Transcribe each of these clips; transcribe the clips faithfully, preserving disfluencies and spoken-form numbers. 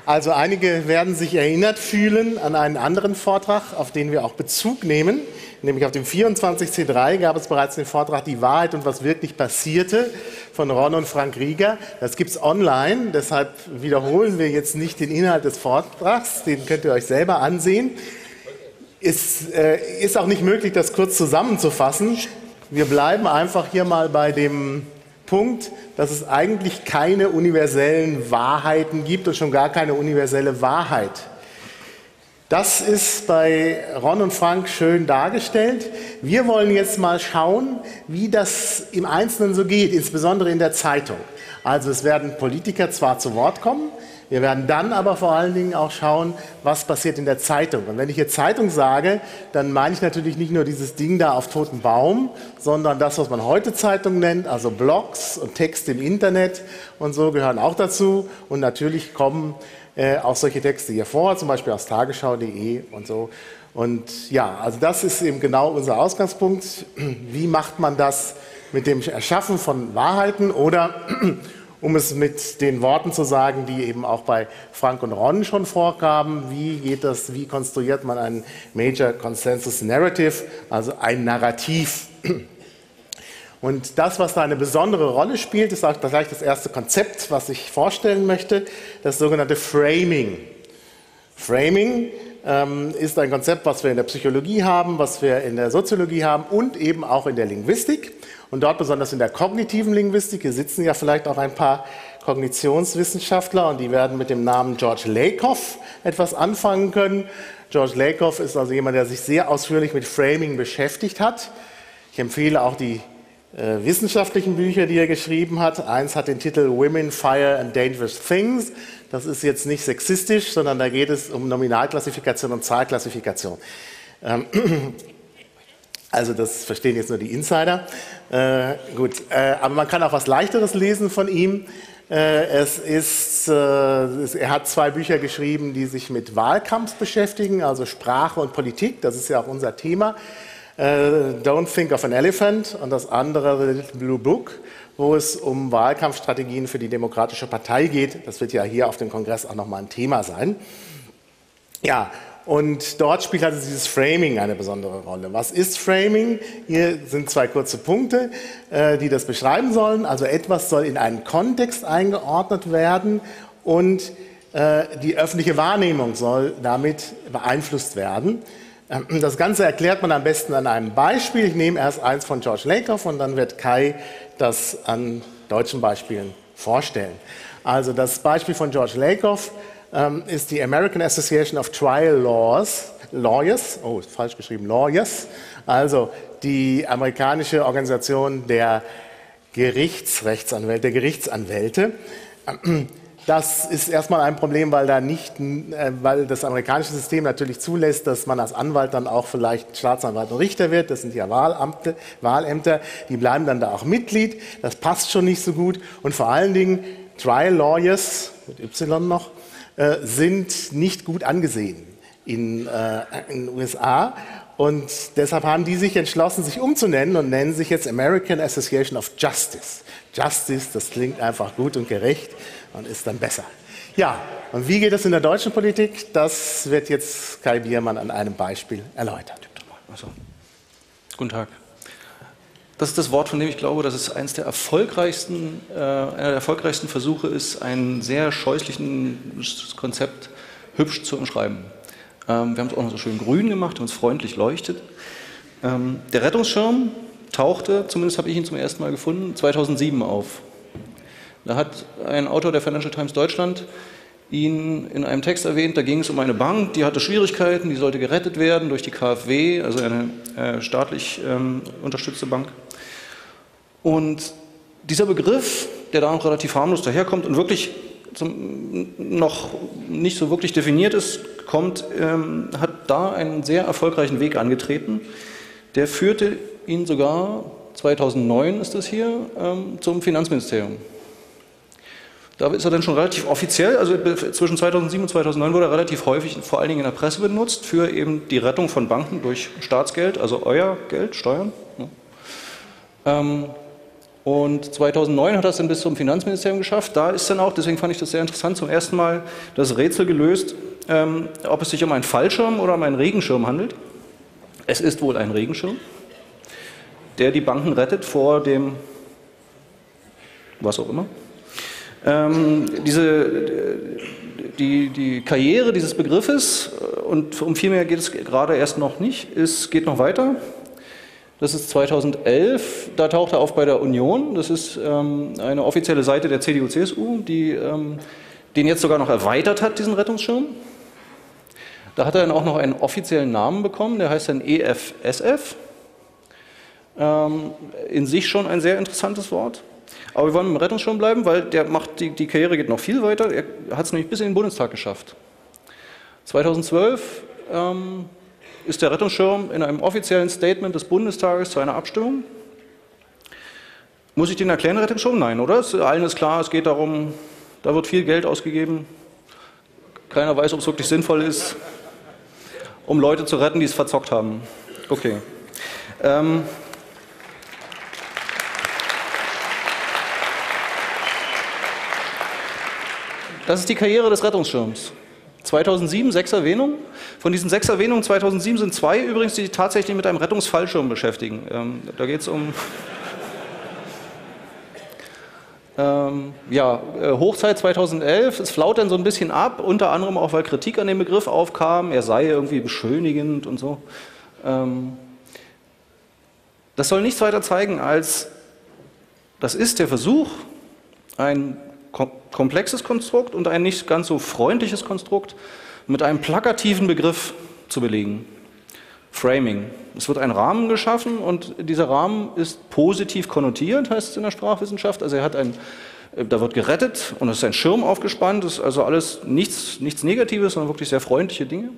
Also einige werden sich erinnert fühlen an einen anderen Vortrag, auf den wir auch Bezug nehmen. Nämlich auf dem vierundzwanzig C drei gab es bereits den Vortrag Die Wahrheit und was wirklich passierte von Ron und Frank Rieger. Das gibt es online, deshalb wiederholen wir jetzt nicht den Inhalt des Vortrags, den könnt ihr euch selber ansehen. Es äh, ist auch nicht möglich, das kurz zusammenzufassen. Wir bleiben einfach hier mal bei dem Punkt, dass es eigentlich keine universellen Wahrheiten gibt und schon gar keine universelle Wahrheit. Das ist bei Ron und Frank schön dargestellt. Wir wollen jetzt mal schauen, wie das im Einzelnen so geht, insbesondere in der Zeitung. Also es werden Politiker zwar zu Wort kommen, wir werden dann aber vor allen Dingen auch schauen, was passiert in der Zeitung. Und wenn ich hier Zeitung sage, dann meine ich natürlich nicht nur dieses Ding da auf totem Baum, sondern das, was man heute Zeitung nennt, also Blogs und Texte im Internet und so gehören auch dazu. Und natürlich kommen äh, auch solche Texte hier vor, zum Beispiel aus tagesschau punkt de und so. Und ja, also das ist eben genau unser Ausgangspunkt. Wie macht man das mit dem Erschaffen von Wahrheiten oder um es mit den Worten zu sagen, die eben auch bei Frank und Ron schon vorkamen, wie geht das, wie konstruiert man ein Major Consensus Narrative, also ein Narrativ. Und das, was da eine besondere Rolle spielt, ist auch gleich das erste Konzept, was ich vorstellen möchte, das sogenannte Framing. Framing ähm, ist ein Konzept, was wir in der Psychologie haben, was wir in der Soziologie haben und eben auch in der Linguistik. Und dort besonders in der kognitiven Linguistik, hier sitzen ja vielleicht auch ein paar Kognitionswissenschaftler und die werden mit dem Namen George Lakoff etwas anfangen können. George Lakoff ist also jemand, der sich sehr ausführlich mit Framing beschäftigt hat. Ich empfehle auch die äh, wissenschaftlichen Bücher, die er geschrieben hat. Eins hat den Titel Women, Fire and Dangerous Things. Das ist jetzt nicht sexistisch, sondern da geht es um Nominalklassifikation und Zahlklassifikation. Ähm, Also das verstehen jetzt nur die Insider. Äh, gut, äh, aber man kann auch was Leichteres lesen von ihm. Äh, es ist, äh, es, er hat zwei Bücher geschrieben, die sich mit Wahlkampf beschäftigen, also Sprache und Politik. Das ist ja auch unser Thema. Äh, Don't Think of an Elephant und das andere The Little Blue Book, wo es um Wahlkampfstrategien für die Demokratische Partei geht. Das wird ja hier auf dem Kongress auch nochmal ein Thema sein. Ja. Und dort spielt also dieses Framing eine besondere Rolle. Was ist Framing? Hier sind zwei kurze Punkte, äh, die das beschreiben sollen. Also etwas soll in einen Kontext eingeordnet werden und äh, die öffentliche Wahrnehmung soll damit beeinflusst werden. Ähm, das Ganze erklärt man am besten an einem Beispiel. Ich nehme erst eins von George Lakoff und dann wird Kai das an deutschen Beispielen vorstellen. Also das Beispiel von George Lakoff ist die American Association of Trial Laws, Lawyers, oh, ist falsch geschrieben, Lawyers, also die amerikanische Organisation der Gerichtsrechtsanwälte, der Gerichtsanwälte. Das ist erstmal ein Problem, weil, da nicht, weil das amerikanische System natürlich zulässt, dass man als Anwalt dann auch vielleicht Staatsanwalt und Richter wird. Das sind ja Wahlamte, Wahlämter, die bleiben dann da auch Mitglied. Das passt schon nicht so gut. Und vor allen Dingen Trial Lawyers, mit Y noch, sind nicht gut angesehen in, äh, in den U S A und deshalb haben die sich entschlossen, sich umzunennen und nennen sich jetzt American Association of Justice. Justice, das klingt einfach gut und gerecht und ist dann besser. Ja, und wie geht es in der deutschen Politik? Das wird jetzt Kai Biermann an einem Beispiel erläutern. Also, guten Tag. Das ist das Wort, von dem ich glaube, dass es eines der erfolgreichsten, äh, einer der erfolgreichsten Versuche ist, ein sehr scheußliches Konzept hübsch zu umschreiben. Ähm, wir haben es auch noch so schön grün gemacht, und es freundlich leuchtet. Ähm, der Rettungsschirm tauchte, zumindest habe ich ihn zum ersten Mal gefunden, zweitausendsieben auf. Da hat ein Autor der Financial Times Deutschland ihn in einem Text erwähnt, da ging es um eine Bank, die hatte Schwierigkeiten, die sollte gerettet werden durch die K f W, also eine äh, staatlich ähm, unterstützte Bank. Und dieser Begriff, der da noch relativ harmlos daherkommt und wirklich zum, noch nicht so wirklich definiert ist, kommt, ähm, hat da einen sehr erfolgreichen Weg angetreten. Der führte ihn sogar, zweitausendneun ist das hier, ähm, zum Finanzministerium. Da ist er dann schon relativ offiziell, also zwischen zweitausendsieben und zweitausendneun wurde er relativ häufig, vor allen Dingen in der Presse benutzt, für eben die Rettung von Banken durch Staatsgeld, also euer Geld, Steuern. Ne? Ähm, Und zweitausendneun hat er es dann bis zum Finanzministerium geschafft. Da ist dann auch, deswegen fand ich das sehr interessant, zum ersten Mal das Rätsel gelöst, ähm, ob es sich um einen Fallschirm oder um einen Regenschirm handelt. Es ist wohl ein Regenschirm, der die Banken rettet vor dem, was auch immer. Ähm, diese, die, die Karriere dieses Begriffes, und um viel mehr geht es gerade erst noch nicht, es geht noch weiter. Das ist zweitausendelf, da taucht er auf bei der Union. Das ist ähm, eine offizielle Seite der C D U C S U, die ähm, den jetzt sogar noch erweitert hat, diesen Rettungsschirm. Da hat er dann auch noch einen offiziellen Namen bekommen, der heißt dann E F S F. Ähm, in sich schon ein sehr interessantes Wort. Aber wir wollen im Rettungsschirm bleiben, weil der macht, die, die Karriere geht noch viel weiter. Er hat es nämlich bis in den Bundestag geschafft. zweitausendzwölf ähm, ist der Rettungsschirm in einem offiziellen Statement des Bundestages zu einer Abstimmung. Muss ich den erklären, Rettungsschirm? Nein, oder? Es, allen ist klar, es geht darum, da wird viel Geld ausgegeben. Keiner weiß, ob es wirklich sinnvoll ist, um Leute zu retten, die es verzockt haben. Okay. Ähm, das ist die Karriere des Rettungsschirms. zweitausendsieben, sechs Erwähnungen. Von diesen sechs Erwähnungen zweitausendsieben sind zwei übrigens, die sich tatsächlich mit einem Rettungsfallschirm beschäftigen. Ähm, da geht es um ähm, ja, Hochzeit zweitausendelf. Es flaut dann so ein bisschen ab, unter anderem auch, weil Kritik an dem Begriff aufkam, er sei irgendwie beschönigend und so. Ähm, das soll nichts weiter zeigen als, das ist der Versuch, ein komplexes Konstrukt und ein nicht ganz so freundliches Konstrukt mit einem plakativen Begriff zu belegen. Framing. Es wird ein Rahmen geschaffen und dieser Rahmen ist positiv konnotiert, heißt es in der Sprachwissenschaft. Also er hat ein, da wird gerettet und es ist ein Schirm aufgespannt, das ist also alles nichts, nichts Negatives, sondern wirklich sehr freundliche Dinge.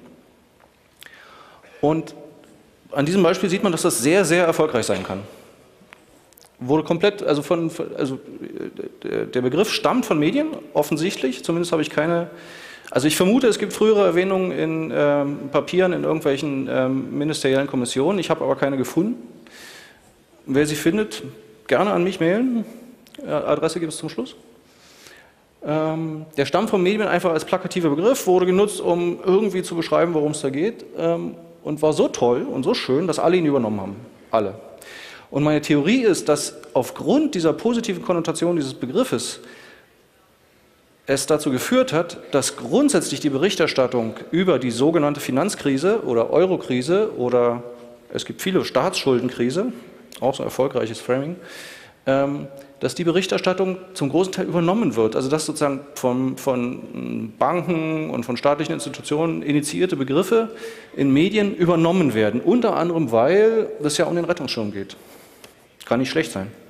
Und an diesem Beispiel sieht man, dass das sehr, sehr erfolgreich sein kann. Wurde komplett, also, von, also der Begriff stammt von Medien, offensichtlich, zumindest habe ich keine, also ich vermute, es gibt frühere Erwähnungen in ähm, Papieren, in irgendwelchen ähm, ministeriellen Kommissionen, ich habe aber keine gefunden. Wer sie findet, gerne an mich mailen, Adresse gibt es zum Schluss. Ähm, der stammt von Medien einfach als plakativer Begriff, wurde genutzt, um irgendwie zu beschreiben, worum es da geht, ähm, und war so toll und so schön, dass alle ihn übernommen haben, alle. Und meine Theorie ist, dass aufgrund dieser positiven Konnotation dieses Begriffes es dazu geführt hat, dass grundsätzlich die Berichterstattung über die sogenannte Finanzkrise oder Eurokrise oder es gibt viele Staatsschuldenkrise, auch so ein erfolgreiches Framing, ähm, dass die Berichterstattung zum großen Teil übernommen wird. Also dass sozusagen von, von Banken und von staatlichen Institutionen initiierte Begriffe in Medien übernommen werden. Unter anderem, weil es ja um den Rettungsschirm geht. Kann nicht schlecht sein.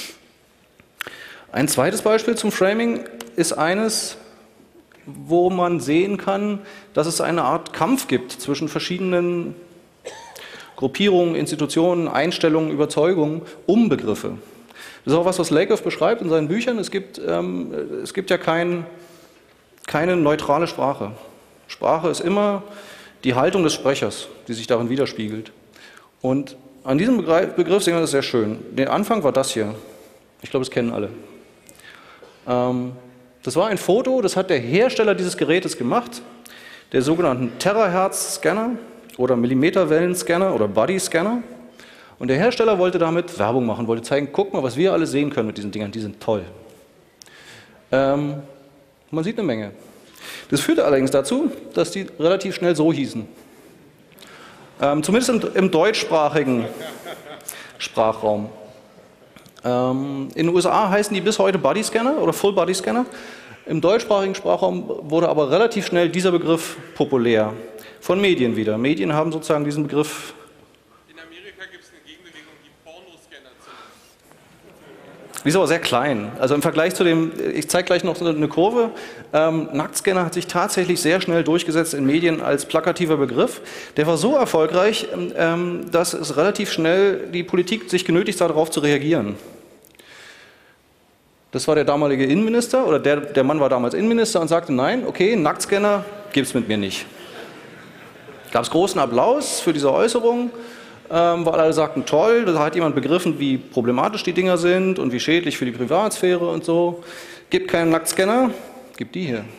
Ein zweites Beispiel zum Framing ist eines, wo man sehen kann, dass es eine Art Kampf gibt zwischen verschiedenen Gruppierungen, Institutionen, Einstellungen, Überzeugungen um Begriffe. Das ist auch was, was Lakoff beschreibt in seinen Büchern. Es gibt, ähm, es gibt ja kein, keine neutrale Sprache. Sprache ist immer die Haltung des Sprechers, die sich darin widerspiegelt. Und an diesem Begriff sehen wir das sehr schön. Der Anfang war das hier. Ich glaube, das kennen alle. Ähm, das war ein Foto, das hat der Hersteller dieses Gerätes gemacht, der sogenannten Terahertz-Scanner oder Millimeterwellen-Scanner oder Body-Scanner. Und der Hersteller wollte damit Werbung machen, wollte zeigen, guck mal, was wir alle sehen können mit diesen Dingern, die sind toll. Ähm, man sieht eine Menge. Das führte allerdings dazu, dass die relativ schnell so hießen. Ähm, zumindest im, im deutschsprachigen Sprachraum. Ähm, in den U S A heißen die bis heute Body Scanner oder Full Body Scanner. Im deutschsprachigen Sprachraum wurde aber relativ schnell dieser Begriff populär. Von Medien wieder. Medien haben sozusagen diesen Begriff. In Amerika gibt es eine Gegenbewegung, die Pornoscanner zu. Die ist aber sehr klein. Also im Vergleich zu dem, ich zeige gleich noch eine Kurve, ähm, Nacktscanner hat sich tatsächlich sehr schnell durchgesetzt in Medien als plakativer Begriff. Der war so erfolgreich, ähm, dass es relativ schnell die Politik sich genötigt sah, darauf zu reagieren. Das war der damalige Innenminister, oder der, der Mann war damals Innenminister und sagte, nein, okay, Nacktscanner gibt es mit mir nicht. Gab es großen Applaus für diese Äußerung. ähm, weil alle sagten, toll, da hat jemand begriffen, wie problematisch die Dinger sind und wie schädlich für die Privatsphäre und so. Gibt keinen Nacktscanner, gibt die hier.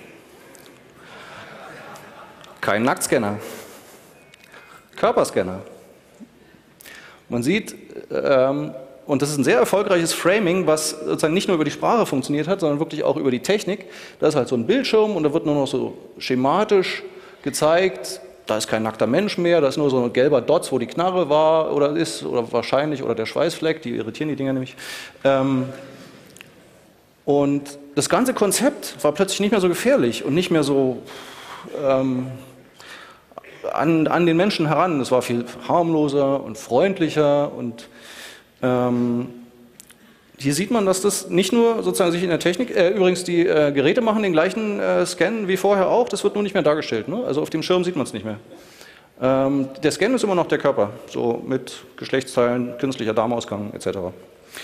Kein Nacktscanner. Körperscanner. Man sieht, ähm, und das ist ein sehr erfolgreiches Framing, was sozusagen nicht nur über die Sprache funktioniert hat, sondern wirklich auch über die Technik. Da ist halt so ein Bildschirm und da wird nur noch so schematisch gezeigt, da ist kein nackter Mensch mehr, da ist nur so ein gelber Dots, wo die Knarre war oder ist, oder wahrscheinlich, oder der Schweißfleck, die irritieren die Dinger nämlich. Ähm, und das ganze Konzept war plötzlich nicht mehr so gefährlich und nicht mehr so ähm, an, an den Menschen heran. Es war viel harmloser und freundlicher und ähm, hier sieht man, dass das nicht nur sozusagen sich in der Technik, äh, übrigens die äh, Geräte machen den gleichen äh, Scan wie vorher auch, das wird nur nicht mehr dargestellt, ne? Also auf dem Schirm sieht man es nicht mehr. Ähm, der Scan ist immer noch der Körper, so mit Geschlechtsteilen, künstlicher Darmausgang et cetera.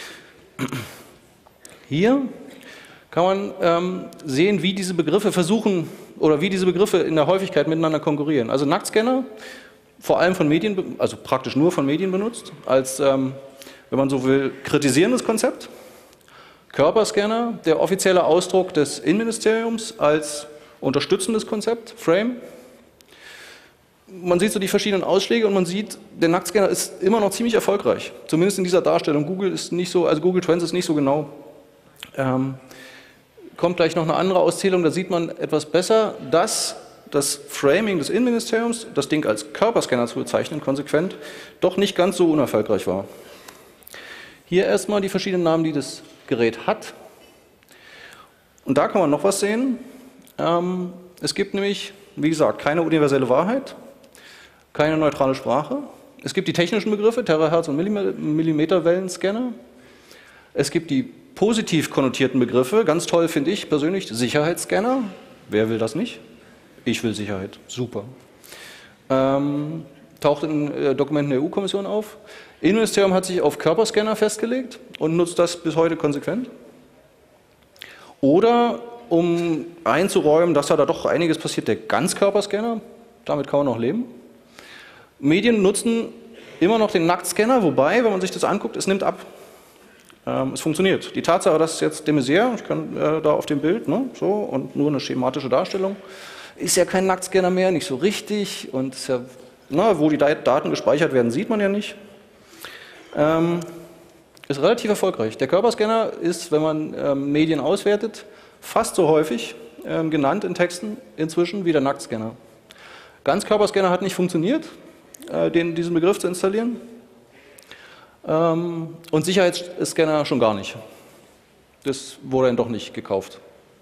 Hier kann man ähm, sehen, wie diese Begriffe versuchen oder wie diese Begriffe in der Häufigkeit miteinander konkurrieren. Also Nacktscanner, vor allem von Medien, also praktisch nur von Medien benutzt, als, ähm, wenn man so will, kritisierendes Konzept. Körperscanner, der offizielle Ausdruck des Innenministeriums als unterstützendes Konzept, Frame. Man sieht so die verschiedenen Ausschläge und man sieht, der Nacktscanner ist immer noch ziemlich erfolgreich. Zumindest in dieser Darstellung. Google ist nicht so, also Google Trends ist nicht so genau. Ähm, kommt gleich noch eine andere Auszählung, da sieht man etwas besser, dass das Framing des Innenministeriums, das Ding als Körperscanner zu bezeichnen, konsequent, doch nicht ganz so unerfolgreich war. Hier erstmal die verschiedenen Namen, die das Gerät hat. Und da kann man noch was sehen. Ähm, es gibt nämlich, wie gesagt, keine universelle Wahrheit, keine neutrale Sprache. Es gibt die technischen Begriffe, Terahertz- und Millimeterwellenscanner. Es gibt die positiv konnotierten Begriffe, ganz toll finde ich persönlich, Sicherheitsscanner. Wer will das nicht? Ich will Sicherheit, super. Ähm, taucht in äh, Dokumenten der E U-Kommission auf. Innenministerium hat sich auf Körperscanner festgelegt und nutzt das bis heute konsequent. Oder, um einzuräumen, dass da doch einiges passiert, der Ganzkörperscanner, damit kann man noch leben. Medien nutzen immer noch den Nacktscanner, wobei, wenn man sich das anguckt, es nimmt ab. Ähm, es funktioniert. Die Tatsache, dass jetzt de Maizière, ich kann äh, da auf dem Bild, ne, so, und nur eine schematische Darstellung, ist ja kein Nacktscanner mehr, nicht so richtig, und ist ja, na, wo die Daten gespeichert werden, sieht man ja nicht. Ähm, ist relativ erfolgreich. Der Körperscanner ist, wenn man ähm, Medien auswertet, fast so häufig ähm, genannt in Texten inzwischen wie der Nacktscanner. Ganzkörperscanner hat nicht funktioniert, äh, den, diesen Begriff zu installieren. Ähm, und Sicherheitsscanner schon gar nicht. Das wurde dann doch nicht gekauft.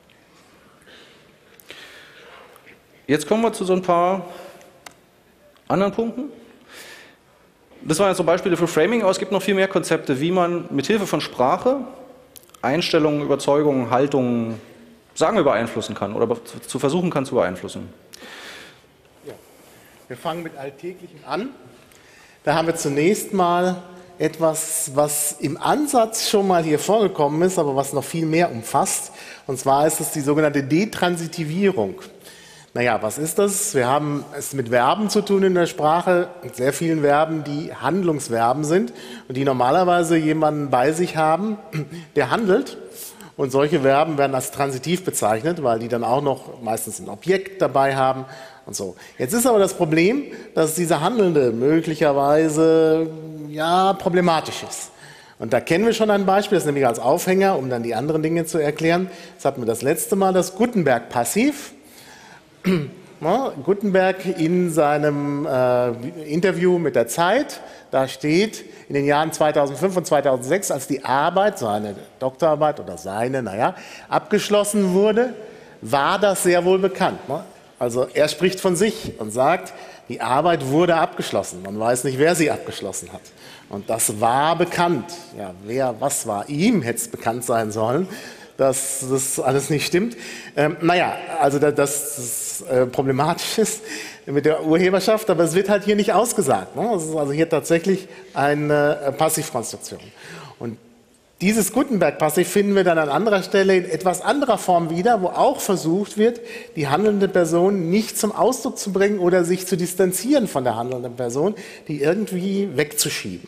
Jetzt kommen wir zu so ein paar anderen Punkten. Das waren jetzt so Beispiele für Framing, aber es gibt noch viel mehr Konzepte, wie man mit Hilfe von Sprache Einstellungen, Überzeugungen, Haltungen, sagen wir, beeinflussen kann oder zu versuchen kann zu beeinflussen. Ja. Wir fangen mit Alltäglichem an. Da haben wir zunächst mal etwas, was im Ansatz schon mal hier vorgekommen ist, aber was noch viel mehr umfasst. Und zwar ist es die sogenannte Detransitivierung. Naja, was ist das? Wir haben es mit Verben zu tun in der Sprache, mit sehr vielen Verben, die Handlungsverben sind und die normalerweise jemanden bei sich haben, der handelt. Und solche Verben werden als transitiv bezeichnet, weil die dann auch noch meistens ein Objekt dabei haben und so. Jetzt ist aber das Problem, dass dieser Handelnde möglicherweise ja problematisch ist. Und da kennen wir schon ein Beispiel, das ist nämlich als Aufhänger, um dann die anderen Dinge zu erklären. Das hatten wir das letzte Mal, das Gutenberg-Passiv. Ja, Gutenberg in seinem äh, Interview mit der Zeit, da steht in den Jahren zweitausendfünf und zweitausendsechs, als die Arbeit, seine Doktorarbeit oder seine, naja, abgeschlossen wurde, war das sehr wohl bekannt. Ne? Also er spricht von sich und sagt, die Arbeit wurde abgeschlossen. Man weiß nicht, wer sie abgeschlossen hat. Und das war bekannt. Ja, wer, was war ihm, hätte es bekannt sein sollen, dass das alles nicht stimmt. Ähm, naja, also dass das äh, problematisch ist mit der Urheberschaft, aber es wird halt hier nicht ausgesagt. Ne? Es ist also hier tatsächlich eine äh, Passivkonstruktion. Und Dieses Gutenberg-Passiv finden wir dann an anderer Stelle in etwas anderer Form wieder, wo auch versucht wird, die handelnde Person nicht zum Ausdruck zu bringen oder sich zu distanzieren von der handelnden Person, die irgendwie wegzuschieben.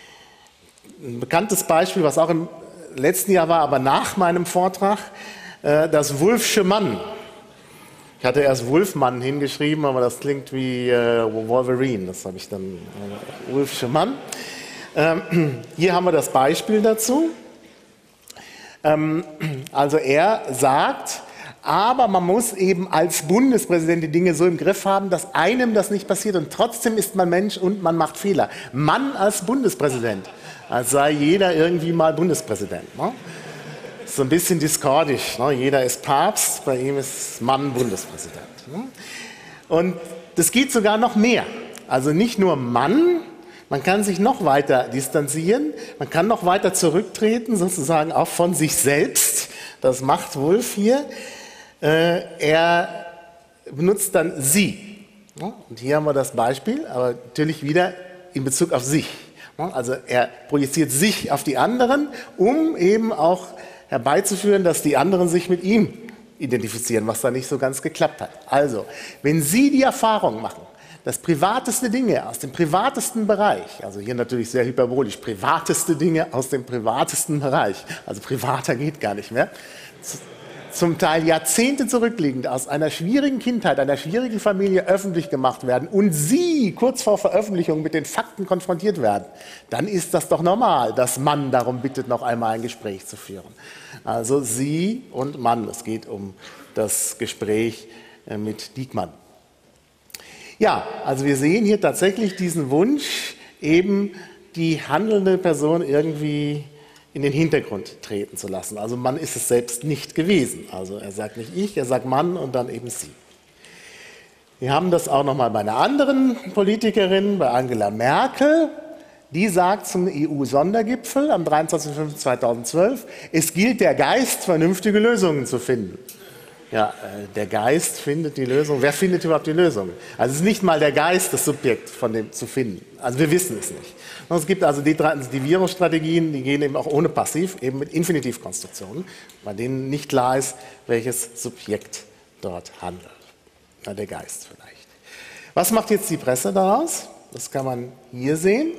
Ein bekanntes Beispiel, was auch im letzten Jahr war, aber nach meinem Vortrag, das Wulffsche Mann. Ich hatte erst Wulfmann hingeschrieben, aber das klingt wie äh, Wolverine. Das habe ich dann äh, Wulffsche Mann. Ähm, hier haben wir das Beispiel dazu. Ähm, also er sagt, aber man muss eben als Bundespräsident die Dinge so im Griff haben, dass einem das nicht passiert und trotzdem ist man Mensch und man macht Fehler. Mann als Bundespräsident, als sei jeder irgendwie mal Bundespräsident. Ne? So ein bisschen diskordisch. Ne? Jeder ist Papst, bei ihm ist Mann Bundespräsident. Ne? Und das geht sogar noch mehr. Also nicht nur Mann, man kann sich noch weiter distanzieren, man kann noch weiter zurücktreten, sozusagen auch von sich selbst. Das macht Wulff hier. Äh, er benutzt dann sie. Ne? Und hier haben wir das Beispiel, aber natürlich wieder in Bezug auf sich. Ne? Also er projiziert sich auf die anderen, um eben auch herbeizuführen, dass die anderen sich mit ihm identifizieren, was da nicht so ganz geklappt hat. Also, wenn Sie die Erfahrung machen, dass privateste Dinge aus dem privatesten Bereich, also hier natürlich sehr hyperbolisch, privateste Dinge aus dem privatesten Bereich, also privater geht gar nicht mehr, zum Teil Jahrzehnte zurückliegend aus einer schwierigen Kindheit, einer schwierigen Familie öffentlich gemacht werden und Sie kurz vor Veröffentlichung mit den Fakten konfrontiert werden, dann ist das doch normal, dass Mann darum bittet, noch einmal ein Gespräch zu führen. Also Sie und Mann, es geht um das Gespräch mit Diekmann. Ja, also wir sehen hier tatsächlich diesen Wunsch, eben die handelnde Person irgendwie in den Hintergrund treten zu lassen. Also Mann ist es selbst nicht gewesen. Also er sagt nicht ich, er sagt Mann und dann eben sie. Wir haben das auch nochmal bei einer anderen Politikerin, bei Angela Merkel. Die sagt zum E U-Sondergipfel am dreiundzwanzigsten fünften zweitausendzwölf, es gilt der Geist, vernünftige Lösungen zu finden. Ja, der Geist findet die Lösung. Wer findet überhaupt die Lösung? Also es ist nicht mal der Geist, das Subjekt von dem zu finden. Also wir wissen es nicht. Und es gibt also Detivierungsstrategien, die gehen eben auch ohne Passiv, eben mit Infinitivkonstruktionen, bei denen nicht klar ist, welches Subjekt dort handelt. Na, der Geist vielleicht. Was macht jetzt die Presse daraus? Das kann man hier sehen.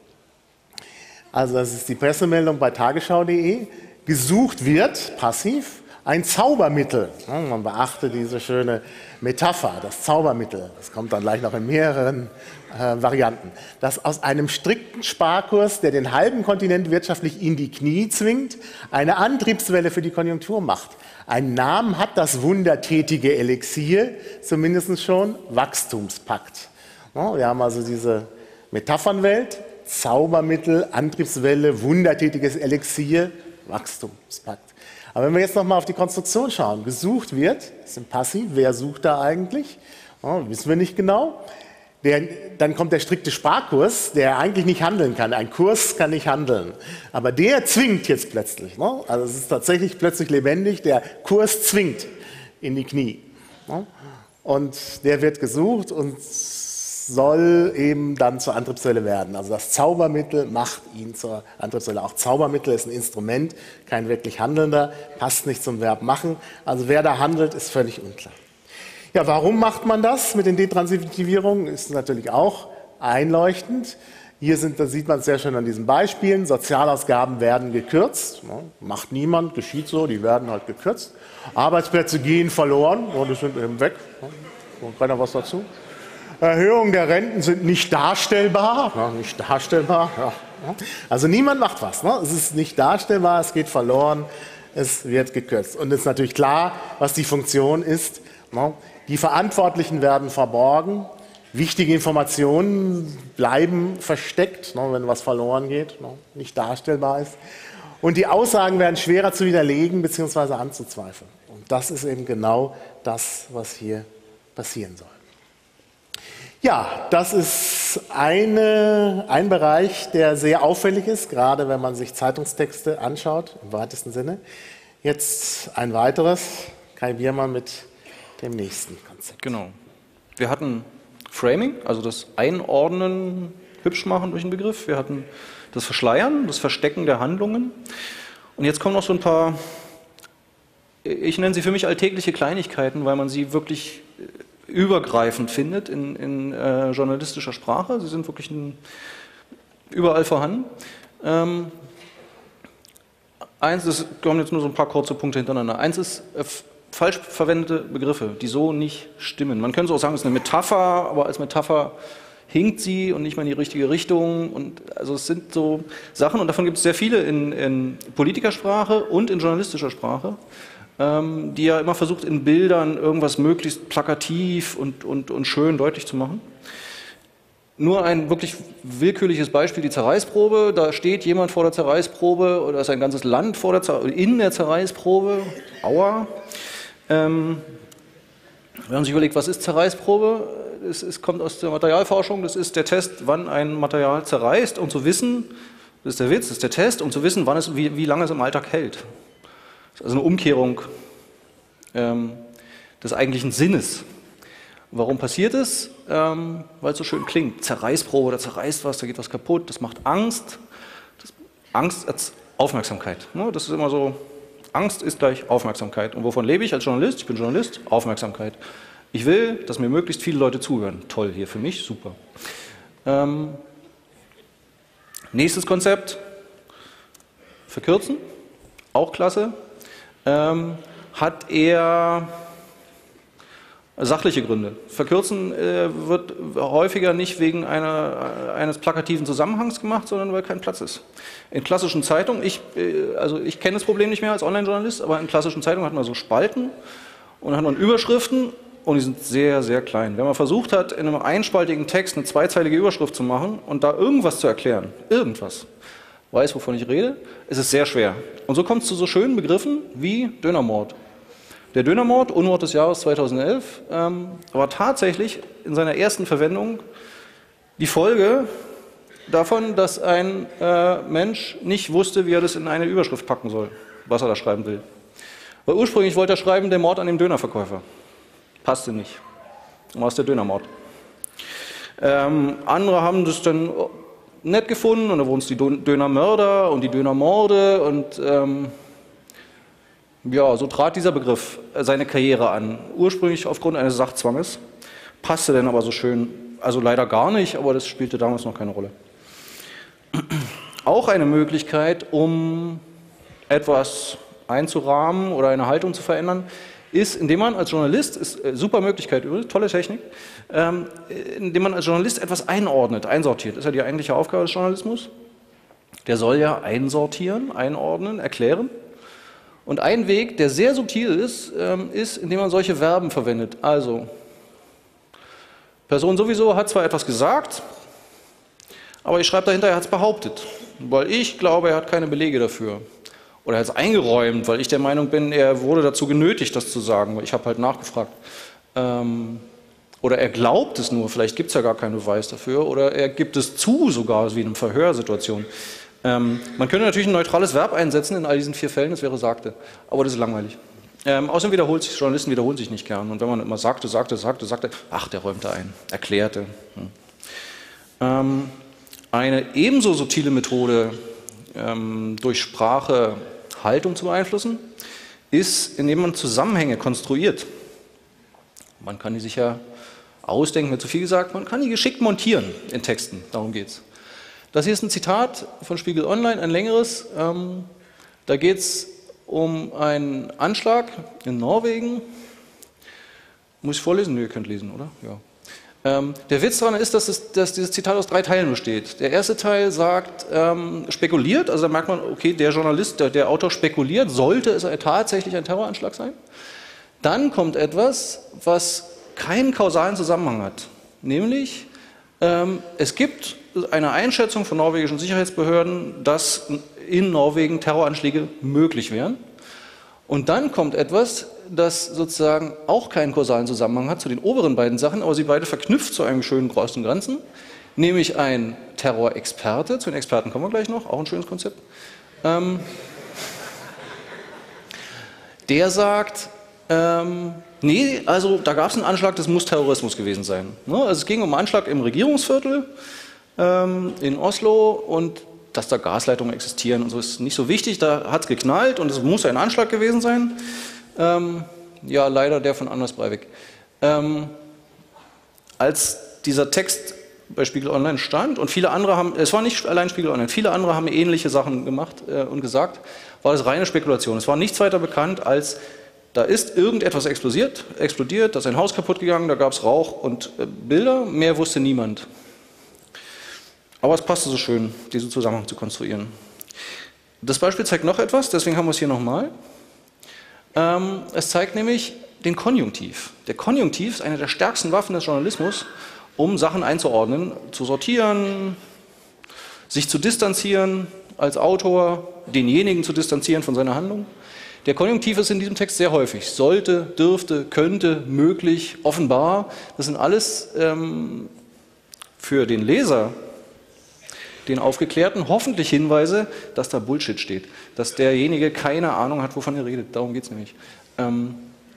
Also das ist die Pressemeldung bei tagesschau punkt de. Gesucht wird, passiv, ein Zaubermittel. Ja, man beachte diese schöne Metapher, das Zaubermittel. Das kommt dann gleich noch in mehreren äh, Varianten. Das aus einem strikten Sparkurs, der den halben Kontinent wirtschaftlich in die Knie zwingt, eine Antriebswelle für die Konjunktur macht. Einen Namen hat das wundertätige Elixier, zumindest schon Wachstumspakt. Ja, wir haben also diese Metaphernwelt, Zaubermittel, Antriebswelle, wundertätiges Elixier, Wachstumspakt. Aber wenn wir jetzt nochmal auf die Konstruktion schauen, gesucht wird, ist im Passiv, wer sucht da eigentlich? Oh, wissen wir nicht genau. Der, dann kommt der strikte Sparkurs, der eigentlich nicht handeln kann. Ein Kurs kann nicht handeln. Aber der zwingt jetzt plötzlich. Ne? Also es ist tatsächlich plötzlich lebendig, der Kurs zwingt in die Knie. Ne? Und der wird gesucht und soll eben dann zur Antriebswelle werden. Also das Zaubermittel macht ihn zur Antriebswelle. Auch Zaubermittel ist ein Instrument, kein wirklich Handelnder, passt nicht zum Verb machen. Also wer da handelt, ist völlig unklar. Ja, warum macht man das mit den Detransitivierungen? Ist natürlich auch einleuchtend. Hier sind, das sieht man sehr schön an diesen Beispielen. Sozialausgaben werden gekürzt. Macht niemand, geschieht so, die werden halt gekürzt. Arbeitsplätze gehen verloren, die sind eben weg. Keiner was dazu. Erhöhung der Renten sind nicht darstellbar. Ja, nicht darstellbar. Ja. Also niemand macht was. Ne? Es ist nicht darstellbar, es geht verloren, es wird gekürzt. Und es ist natürlich klar, was die Funktion ist. Ne? Die Verantwortlichen werden verborgen. Wichtige Informationen bleiben versteckt, ne, wenn was verloren geht, ne, nicht darstellbar ist. Und die Aussagen werden schwerer zu widerlegen bzw. anzuzweifeln. Und das ist eben genau das, was hier passieren soll. Ja, das ist eine, ein Bereich, der sehr auffällig ist, gerade wenn man sich Zeitungstexte anschaut, im weitesten Sinne. Jetzt ein weiteres, Kai Biermann mit dem nächsten Konzept. Genau. Wir hatten Framing, also das Einordnen, hübsch machen durch den Begriff. Wir hatten das Verschleiern, das Verstecken der Handlungen. Und jetzt kommen noch so ein paar, ich nenne sie für mich alltägliche Kleinigkeiten, weil man sie wirklich übergreifend findet in, in äh, journalistischer Sprache. Sie sind wirklich ein, überall vorhanden. Ähm, eins, das kommen jetzt nur so ein paar kurze Punkte hintereinander. Eins ist äh, falsch verwendete Begriffe, die so nicht stimmen. Man könnte auch sagen, es ist eine Metapher, aber als Metapher hinkt sie und nicht mal in die richtige Richtung. Und also es sind so Sachen, und davon gibt es sehr viele in, in Politikersprache und in journalistischer Sprache, ähm, die ja immer versucht, in Bildern irgendwas möglichst plakativ und, und, und schön deutlich zu machen. Nur ein wirklich willkürliches Beispiel, die Zerreißprobe. Da steht jemand vor der Zerreißprobe oder ist ein ganzes Land vor der Zer in der Zerreißprobe. Aua. Ähm, wenn man sich überlegt, was ist Zerreißprobe? Es, es kommt aus der Materialforschung. Das ist der Test, wann ein Material zerreißt, um zu wissen, das ist der Witz, das ist der Test, um zu wissen, wann es, wie, wie lange es im Alltag hält. Das ist also eine Umkehrung ähm, des eigentlichen Sinnes. Warum passiert es? Ähm, weil es so schön klingt. Zerreißprobe, da zerreißt was, da geht was kaputt, das macht Angst. Das, Angst als Aufmerksamkeit. Ne? Das ist immer so, Angst ist gleich Aufmerksamkeit. Und wovon lebe ich als Journalist? Ich bin Journalist, Aufmerksamkeit. Ich will, dass mir möglichst viele Leute zuhören. Toll, hier für mich, super. Ähm, nächstes Konzept, verkürzen, auch klasse. Ähm, hat eher sachliche Gründe. Verkürzen äh, wird häufiger nicht wegen einer, eines plakativen Zusammenhangs gemacht, sondern weil kein Platz ist. In klassischen Zeitungen, ich, äh, also ich kenne das Problem nicht mehr als Online-Journalist, aber in klassischen Zeitungen hat man so Spalten und dann hat man Überschriften und die sind sehr, sehr klein. Wenn man versucht hat, in einem einspaltigen Text eine zweizeilige Überschrift zu machen und da irgendwas zu erklären, irgendwas, weiß, wovon ich rede, ist es sehr schwer. Und so kommt es zu so schönen Begriffen wie Dönermord. Der Dönermord, Unwort des Jahres zweitausendelf, ähm, war tatsächlich in seiner ersten Verwendung die Folge davon, dass ein äh, Mensch nicht wusste, wie er das in eine Überschrift packen soll, was er da schreiben will. Weil ursprünglich wollte er schreiben, der Mord an dem Dönerverkäufer. Passte nicht. Und war es der Dönermord. Ähm, andere haben das dann nett gefunden und da wurden es die Dönermörder und die Dönermorde und ähm, ja, so trat dieser Begriff seine Karriere an. Ursprünglich aufgrund eines Sachzwanges, passte dann aber so schön, also leider gar nicht, aber das spielte damals noch keine Rolle. Auch eine Möglichkeit, um etwas einzurahmen oder eine Haltung zu verändern, ist, indem man als Journalist, ist eine super Möglichkeit, tolle Technik, ähm, indem man als Journalist etwas einordnet, einsortiert. Das ist ja die eigentliche Aufgabe des Journalismus. Der soll ja einsortieren, einordnen, erklären. Und ein Weg, der sehr subtil ist, ähm, ist, indem man solche Verben verwendet. Also, Person sowieso hat zwar etwas gesagt, aber ich schreibe dahinter, er hat es behauptet, weil ich glaube, er hat keine Belege dafür. Oder er hat es eingeräumt, weil ich der Meinung bin, er wurde dazu genötigt, das zu sagen, weil ich habe halt nachgefragt. Ähm, oder er glaubt es nur, vielleicht gibt es ja gar keinen Beweis dafür, oder er gibt es zu sogar, wie in einer Verhörsituation. Ähm, man könnte natürlich ein neutrales Verb einsetzen in all diesen vier Fällen, das wäre sagte, aber das ist langweilig. Ähm, außerdem wiederholt sich, Journalisten wiederholen sich nicht gern. Und wenn man immer sagte, sagte, sagte, sagte, ach, der räumte ein, erklärte. Hm. Ähm, eine ebenso subtile Methode, ähm, durch Sprache Haltung zu beeinflussen, ist, indem man Zusammenhänge konstruiert. Man kann die sich ja ausdenken, wird zu viel gesagt, man kann die geschickt montieren in Texten, darum geht es. Das hier ist ein Zitat von Spiegel Online, ein längeres. Ähm, da geht es um einen Anschlag in Norwegen. Muss ich vorlesen? Nee, ihr könnt lesen, oder? Ja. Ähm, der Witz daran ist, dass, es, dass dieses Zitat aus drei Teilen besteht. Der erste Teil sagt, ähm, spekuliert, also da merkt man, okay, der Journalist, der, der Autor spekuliert, sollte es tatsächlich ein Terroranschlag sein. Dann kommt etwas, was keinen kausalen Zusammenhang hat. Nämlich, ähm, es gibt eine Einschätzung von norwegischen Sicherheitsbehörden, dass in Norwegen Terroranschläge möglich wären. Und dann kommt etwas, das sozusagen auch keinen kausalen Zusammenhang hat zu den oberen beiden Sachen, aber sie beide verknüpft zu einem schönen großen Ganzen, nämlich ein Terrorexperte, zu den Experten kommen wir gleich noch, auch ein schönes Konzept, ähm, der sagt, ähm, nee, also da gab es einen Anschlag, das muss Terrorismus gewesen sein. Ne? Also es ging um einen Anschlag im Regierungsviertel, in Oslo und dass da Gasleitungen existieren und so, ist nicht so wichtig. Da hat es geknallt und es muss ein Anschlag gewesen sein. Ähm, ja, leider der von Anders Breivik. Ähm, als dieser Text bei Spiegel Online stand und viele andere haben, es war nicht allein Spiegel Online, viele andere haben ähnliche Sachen gemacht äh, und gesagt, war das reine Spekulation. Es war nichts weiter bekannt als, da ist irgendetwas explodiert, explodiert, da ist ein Haus kaputt gegangen, da gab es Rauch und äh, Bilder, mehr wusste niemand. Aber es passte so schön, diesen Zusammenhang zu konstruieren. Das Beispiel zeigt noch etwas, deswegen haben wir es hier nochmal. Ähm, es zeigt nämlich den Konjunktiv. Der Konjunktiv ist eine der stärksten Waffen des Journalismus, um Sachen einzuordnen, zu sortieren, sich zu distanzieren als Autor, denjenigen zu distanzieren von seiner Handlung. Der Konjunktiv ist in diesem Text sehr häufig. Sollte, dürfte, könnte, möglich, offenbar. Das sind alles ähm, für den Leser, den Aufgeklärten, hoffentlich Hinweise, dass da Bullshit steht. Dass derjenige keine Ahnung hat, wovon er redet. Darum geht es nämlich. Ähm,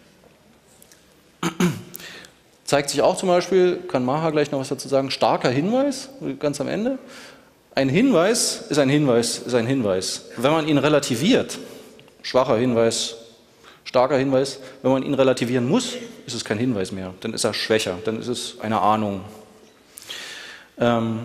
zeigt sich auch zum Beispiel, kann Maha gleich noch was dazu sagen, starker Hinweis, ganz am Ende. Ein Hinweis ist ein Hinweis, ist ein Hinweis. Wenn man ihn relativiert, schwacher Hinweis, starker Hinweis, wenn man ihn relativieren muss, ist es kein Hinweis mehr. Dann ist er schwächer, dann ist es eine Ahnung. Ähm,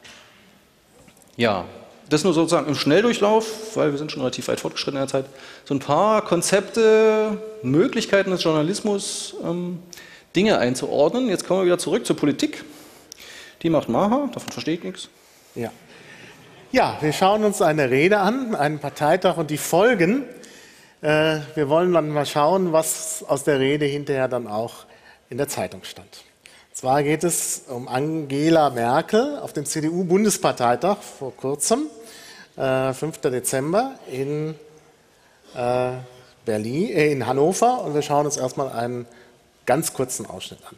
ja, das nur sozusagen im Schnelldurchlauf, weil wir sind schon relativ weit fortgeschritten in der Zeit, so ein paar Konzepte, Möglichkeiten des Journalismus, ähm, Dinge einzuordnen. Jetzt kommen wir wieder zurück zur Politik. Die macht Maha, davon verstehe ich nichts. Ja. Ja, wir schauen uns eine Rede an, einen Parteitag und die Folgen. Äh, wir wollen dann mal schauen, was aus der Rede hinterher dann auch in der Zeitung stand. Und zwar geht es um Angela Merkel auf dem C D U-Bundesparteitag vor kurzem, äh, fünften Dezember in äh, Berlin, äh, in Hannover. Und wir schauen uns erstmal einen ganz kurzen Ausschnitt an.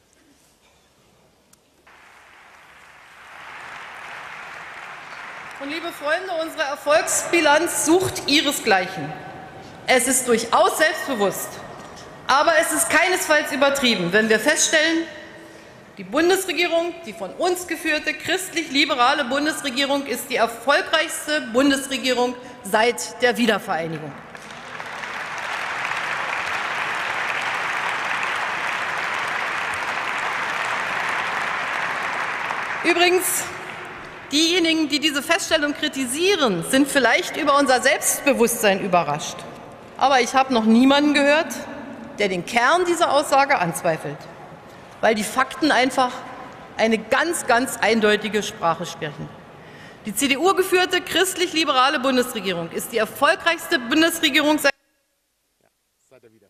Und liebe Freunde, unsere Erfolgsbilanz sucht ihresgleichen. Es ist durchaus selbstbewusst, aber es ist keinesfalls übertrieben, wenn wir feststellen, die Bundesregierung, die von uns geführte christlich-liberale Bundesregierung, ist die erfolgreichste Bundesregierung seit der Wiedervereinigung. Übrigens, diejenigen, die diese Feststellung kritisieren, sind vielleicht über unser Selbstbewusstsein überrascht. Aber ich habe noch niemanden gehört, der den Kern dieser Aussage anzweifelt, weil die Fakten einfach eine ganz, ganz eindeutige Sprache sprechen. Die C D U-geführte christlich-liberale Bundesregierung ist die erfolgreichste Bundesregierung seit der Wiedervereinigung.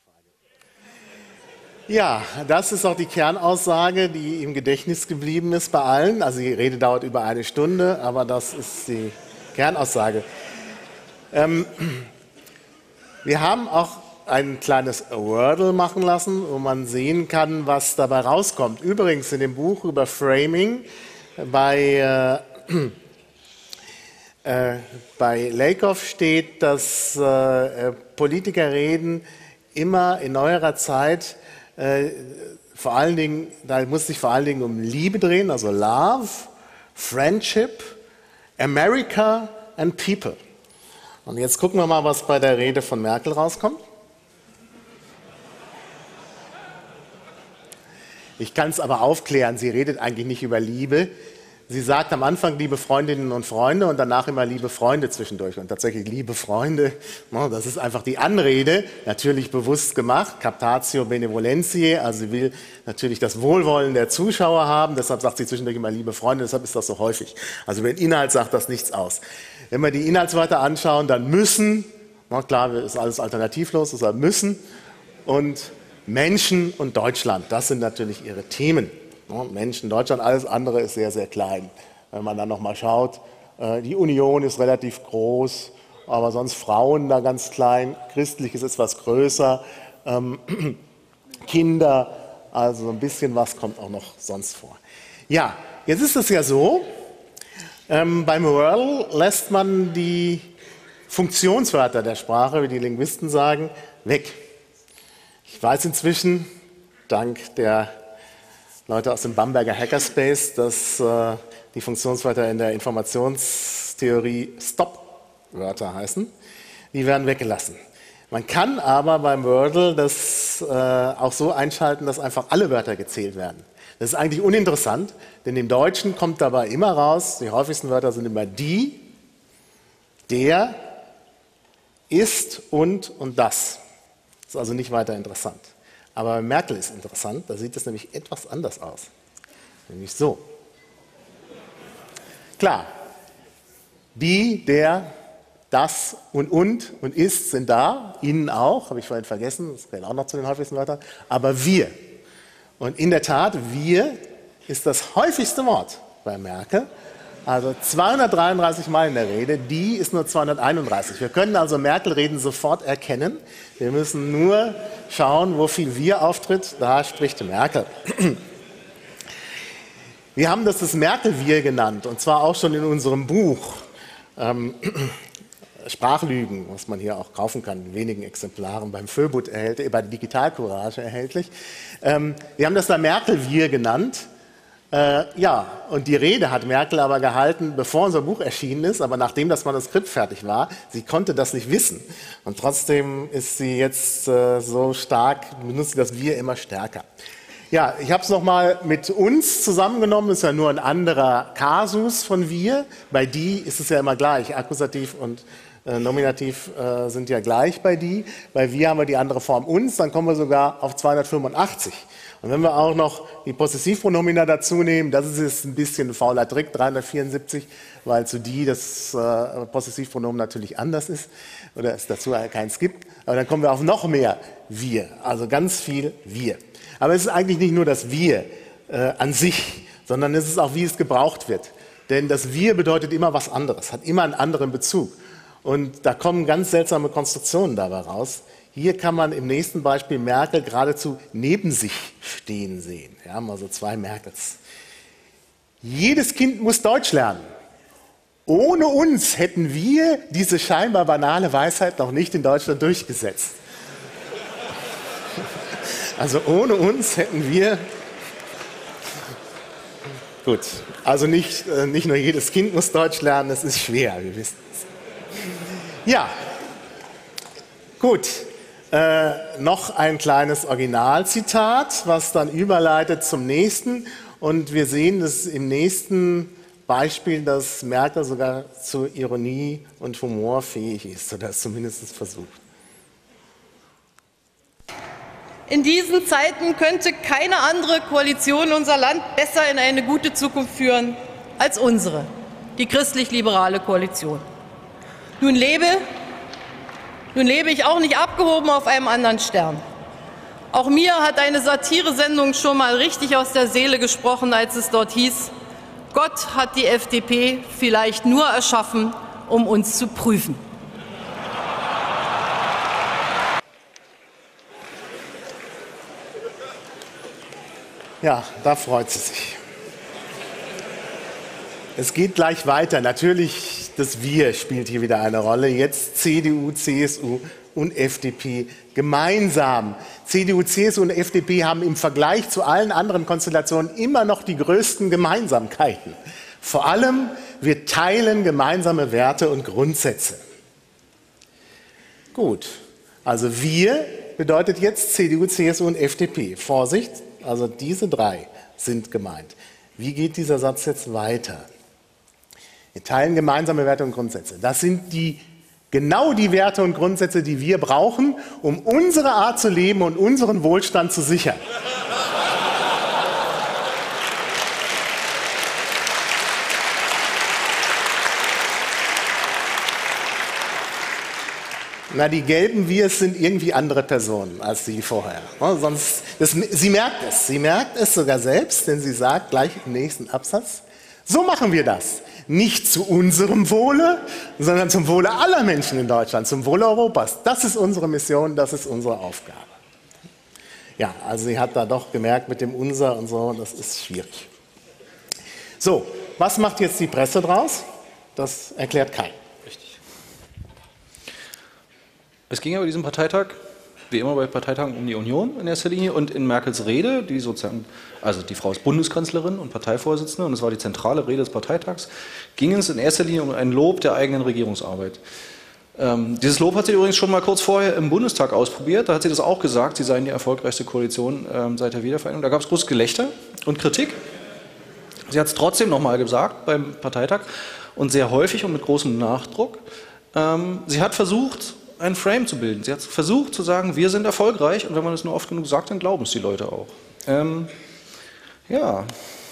Ja, das ist auch die Kernaussage, die im Gedächtnis geblieben ist bei allen. Also die Rede dauert über eine Stunde, aber das ist die Kernaussage. Ähm, wir haben auch ein kleines Wordle machen lassen, wo man sehen kann, was dabei rauskommt. Übrigens in dem Buch über Framing bei, äh, äh, bei Lakoff steht, dass äh, Politikerreden immer in neuerer Zeit Äh, vor allen Dingen, da muss sich vor allen Dingen um Liebe drehen, also Love, Friendship, America and People. Und jetzt gucken wir mal, was bei der Rede von Merkel rauskommt. Ich kann es aber aufklären, sie redet eigentlich nicht über Liebe. Sie sagt am Anfang liebe Freundinnen und Freunde und danach immer liebe Freunde zwischendurch. Und tatsächlich liebe Freunde, das ist einfach die Anrede, natürlich bewusst gemacht, captatio benevolentiae, also sie will natürlich das Wohlwollen der Zuschauer haben, deshalb sagt sie zwischendurch immer liebe Freunde, deshalb ist das so häufig. Also über den Inhalt sagt das nichts aus. Wenn wir die Inhaltswörter anschauen, dann müssen, na klar, ist alles alternativlos, deshalb müssen, und Menschen und Deutschland, das sind natürlich ihre Themen. Menschen, Deutschland, alles andere ist sehr, sehr klein. Wenn man dann nochmal schaut, die Union ist relativ groß, aber sonst Frauen da ganz klein, christlich ist etwas größer, ähm, Kinder, also ein bisschen was kommt auch noch sonst vor. Ja, jetzt ist es ja so, ähm, beim Wordle lässt man die Funktionswörter der Sprache, wie die Linguisten sagen, weg. Ich weiß inzwischen, dank der Leute aus dem Bamberger Hackerspace, dass äh, die Funktionswörter in der Informationstheorie Verschwörungstheorie Stop-Wörter heißen. Die werden weggelassen. Man kann aber beim Wordle das äh, auch so einschalten, dass einfach alle Wörter gezählt werden. Das ist eigentlich uninteressant, denn im Deutschen kommt dabei immer raus, die häufigsten Wörter sind immer die, der, ist, und und das. Das ist also nicht weiter interessant. Aber Merkel ist interessant, da sieht es nämlich etwas anders aus. Nämlich so. Klar, die, der, das und und und ist sind da, Ihnen auch, habe ich vorhin vergessen, das gehört auch noch zu den häufigsten Wörtern, aber wir. Und in der Tat, wir ist das häufigste Wort bei Merkel. Also zweihundertdreiunddreißig Mal in der Rede, die ist nur zweihunderteinunddreißig. Wir können also Merkel-Reden sofort erkennen. Wir müssen nur schauen, wo viel wir auftritt. Da spricht Merkel. Wir haben das das Merkel-Wir genannt, und zwar auch schon in unserem Buch ähm, Sprachlügen, was man hier auch kaufen kann, in wenigen Exemplaren beim Föbut erhältlich, bei Digital Courage erhältlich. Ähm, wir haben das da Merkel-Wir genannt. Äh, ja, und die Rede hat Merkel aber gehalten, bevor unser Buch erschienen ist, aber nachdem das Manuskript fertig war. Sie konnte das nicht wissen. Und trotzdem ist sie jetzt äh, so stark, benutzt sie das Wir immer stärker. Ja, ich habe es nochmal mit uns zusammengenommen, das ist ja nur ein anderer Kasus von wir. Bei die ist es ja immer gleich, Akkusativ und äh, Nominativ äh, sind ja gleich bei die. Bei wir haben wir die andere Form uns, dann kommen wir sogar auf zweihundertfünfundachtzig. Und wenn wir auch noch die Possessivpronomina dazu nehmen, das ist jetzt ein bisschen ein fauler Trick, dreihundertvierundsiebzig, weil zu die das äh, Possessivpronomen natürlich anders ist oder es dazu keins gibt. Aber dann kommen wir auf noch mehr wir, also ganz viel wir. Aber es ist eigentlich nicht nur das Wir äh, an sich, sondern es ist auch, wie es gebraucht wird. Denn das Wir bedeutet immer was anderes, hat immer einen anderen Bezug. Und da kommen ganz seltsame Konstruktionen dabei raus. Hier kann man im nächsten Beispiel Merkel geradezu neben sich stehen sehen. Wir haben also zwei Merkels. Jedes Kind muss Deutsch lernen. Ohne uns hätten wir diese scheinbar banale Weisheit noch nicht in Deutschland durchgesetzt. Also ohne uns hätten wir, gut, also nicht, äh, nicht nur jedes Kind muss Deutsch lernen, das ist schwer, wir wissen es. Ja, gut, äh, noch ein kleines Originalzitat, was dann überleitet zum nächsten, und wir sehen dass im nächsten Beispiel, dass Merkel sogar zu Ironie und Humor fähig ist, oder es zumindest versucht. In diesen Zeiten könnte keine andere Koalition unser Land besser in eine gute Zukunft führen als unsere, die christlich-liberale Koalition. Nun lebe, nun lebe ich auch nicht abgehoben auf einem anderen Stern. Auch mir hat eine Satiresendung schon mal richtig aus der Seele gesprochen, als es dort hieß, Gott hat die F D P vielleicht nur erschaffen, um uns zu prüfen. Ja, da freut sie sich. Es geht gleich weiter. Natürlich, das Wir spielt hier wieder eine Rolle. Jetzt C D U, C S U und F D P gemeinsam. C D U, C S U und F D P haben im Vergleich zu allen anderen Konstellationen immer noch die größten Gemeinsamkeiten. Vor allem, wir teilen gemeinsame Werte und Grundsätze. Gut, also wir bedeutet jetzt C D U, C S U und F D P. Vorsicht! Also diese drei sind gemeint. Wie geht dieser Satz jetzt weiter? Wir teilen gemeinsame Werte und Grundsätze. Das sind die, genau die Werte und Grundsätze, die wir brauchen, um unsere Art zu leben und unseren Wohlstand zu sichern. Na, die gelben Wirs sind irgendwie andere Personen als die vorher. Ja, sonst, das, sie merkt es, sie merkt es sogar selbst, denn sie sagt gleich im nächsten Absatz, so machen wir das. Nicht zu unserem Wohle, sondern zum Wohle aller Menschen in Deutschland, zum Wohle Europas. Das ist unsere Mission, das ist unsere Aufgabe. Ja, also sie hat da doch gemerkt mit dem Unser und so, das ist schwierig. So, was macht jetzt die Presse draus? Das erklärt keiner. Es ging ja bei diesem Parteitag wie immer bei Parteitagen, um die Union in erster Linie und in Merkels Rede, die sozusagen, also die Frau ist Bundeskanzlerin und Parteivorsitzende und es war die zentrale Rede des Parteitags, ging es in erster Linie um ein Lob der eigenen Regierungsarbeit. Ähm, dieses Lob hat sie übrigens schon mal kurz vorher im Bundestag ausprobiert, da hat sie das auch gesagt, sie seien die erfolgreichste Koalition ähm, seit der Wiedervereinigung. Da gab es großes Gelächter und Kritik. Sie hat es trotzdem nochmal gesagt beim Parteitag und sehr häufig und mit großem Nachdruck. Ähm, sie hat versucht, einen Frame zu bilden. Sie hat versucht zu sagen, wir sind erfolgreich und wenn man das nur oft genug sagt, dann glauben es die Leute auch. Ähm, ja,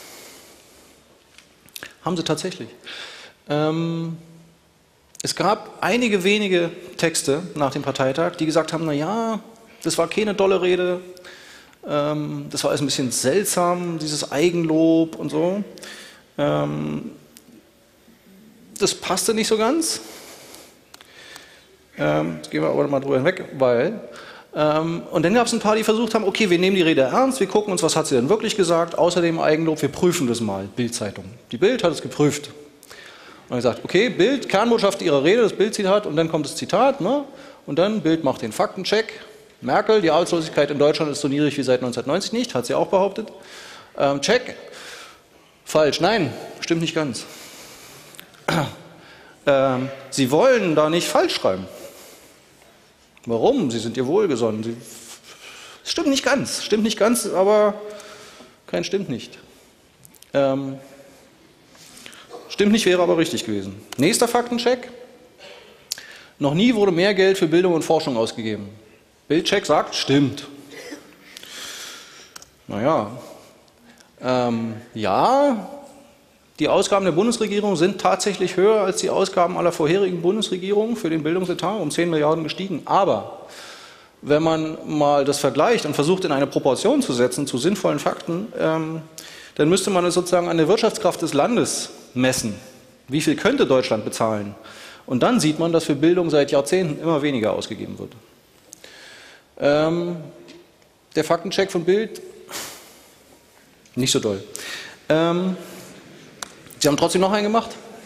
haben sie tatsächlich. Ähm, es gab einige wenige Texte nach dem Parteitag, die gesagt haben, na ja, das war keine dolle Rede, ähm, das war alles ein bisschen seltsam, dieses Eigenlob und so. Ähm, das passte nicht so ganz. Ähm, jetzt gehen wir aber mal drüber hinweg, weil... Ähm, und dann gab es ein paar, die versucht haben, okay, wir nehmen die Rede ernst, wir gucken uns, was hat sie denn wirklich gesagt, außerdem Eigenlob, wir prüfen das mal, Bild-Zeitung. Die Bild hat es geprüft. Und gesagt, okay, Bild, Kernbotschaft ihrer Rede, das Bild-Zitat, und dann kommt das Zitat, ne? Und dann Bild macht den Faktencheck. Merkel, die Arbeitslosigkeit in Deutschland ist so niedrig wie seit neunzehnhundertneunzig nicht, hat sie auch behauptet. Ähm, check. Falsch, nein, stimmt nicht ganz. Ähm, Sie wollen da nicht falsch schreiben. Warum? Sie sind ihr wohlgesonnen. Sie, stimmt nicht ganz, stimmt nicht ganz, aber kein stimmt nicht. Ähm, stimmt nicht wäre aber richtig gewesen. Nächster Faktencheck. Noch nie wurde mehr Geld für Bildung und Forschung ausgegeben. Bildcheck sagt, stimmt. Naja, ähm, ja, die Ausgaben der Bundesregierung sind tatsächlich höher als die Ausgaben aller vorherigen Bundesregierungen für den Bildungsetat, um zehn Milliarden gestiegen. Aber wenn man mal das vergleicht und versucht, in eine Proportion zu setzen zu sinnvollen Fakten, ähm, dann müsste man es sozusagen an der Wirtschaftskraft des Landes messen. Wie viel könnte Deutschland bezahlen? Und dann sieht man, dass für Bildung seit Jahrzehnten immer weniger ausgegeben wird. Ähm, der Faktencheck von Bild, nicht so doll. Ähm, Sie haben trotzdem noch einen gemacht.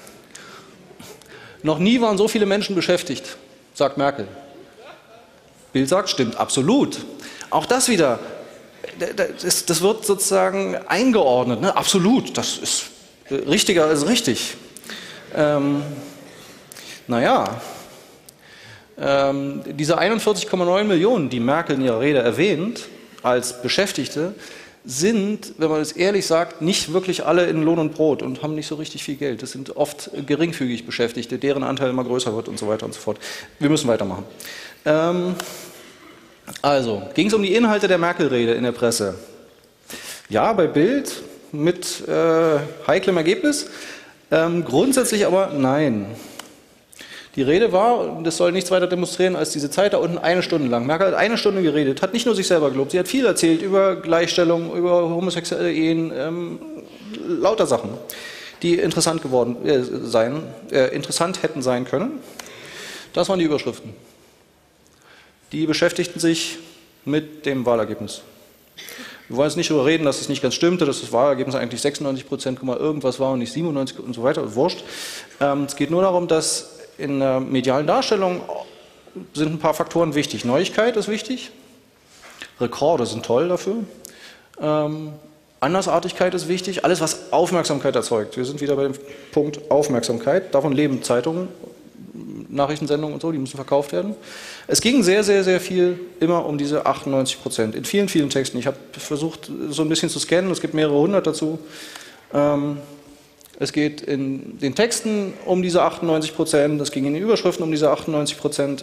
Noch nie waren so viele Menschen beschäftigt, sagt Merkel. Bild sagt, stimmt, absolut. Auch das wieder, das wird sozusagen eingeordnet, ne? Absolut, das ist richtiger als richtig. Ähm, naja, ähm, diese einundvierzig Komma neun Millionen, die Merkel in ihrer Rede erwähnt, als Beschäftigte, sind, wenn man es ehrlich sagt, nicht wirklich alle in Lohn und Brot und haben nicht so richtig viel Geld. Das sind oft geringfügig Beschäftigte, deren Anteil immer größer wird und so weiter und so fort. Wir müssen weitermachen. Ähm, also, ging es um die Inhalte der Merkel-Rede in der Presse? Ja, bei Bild mit äh, heiklem Ergebnis. Ähm, grundsätzlich aber nein. Die Rede war, das soll nichts weiter demonstrieren, als diese Zeit da unten eine Stunde lang. Merkel hat eine Stunde geredet, hat nicht nur sich selber gelobt, sie hat viel erzählt über Gleichstellung, über homosexuelle Ehen, ähm, lauter Sachen, die interessant geworden äh, sein, äh, interessant hätten sein können. Das waren die Überschriften. Die beschäftigten sich mit dem Wahlergebnis. Wir wollen jetzt nicht darüber reden, dass es nicht ganz stimmte, dass das Wahlergebnis eigentlich sechsundneunzig Prozent irgendwas war und nicht siebenundneunzig und so weiter, wurscht. Ähm, es geht nur darum, dass in der medialen Darstellung sind ein paar Faktoren wichtig. Neuigkeit ist wichtig, Rekorde sind toll dafür, ähm, Andersartigkeit ist wichtig, alles was Aufmerksamkeit erzeugt. Wir sind wieder bei dem Punkt Aufmerksamkeit, davon leben Zeitungen, Nachrichtensendungen und so, die müssen verkauft werden. Es ging sehr, sehr, sehr viel immer um diese achtundneunzig Prozent, in vielen, vielen Texten. Ich habe versucht so ein bisschen zu scannen, es gibt mehrere hundert dazu. Ähm, Es geht in den Texten um diese achtundneunzig Prozent, es ging in den Überschriften um diese achtundneunzig Prozent.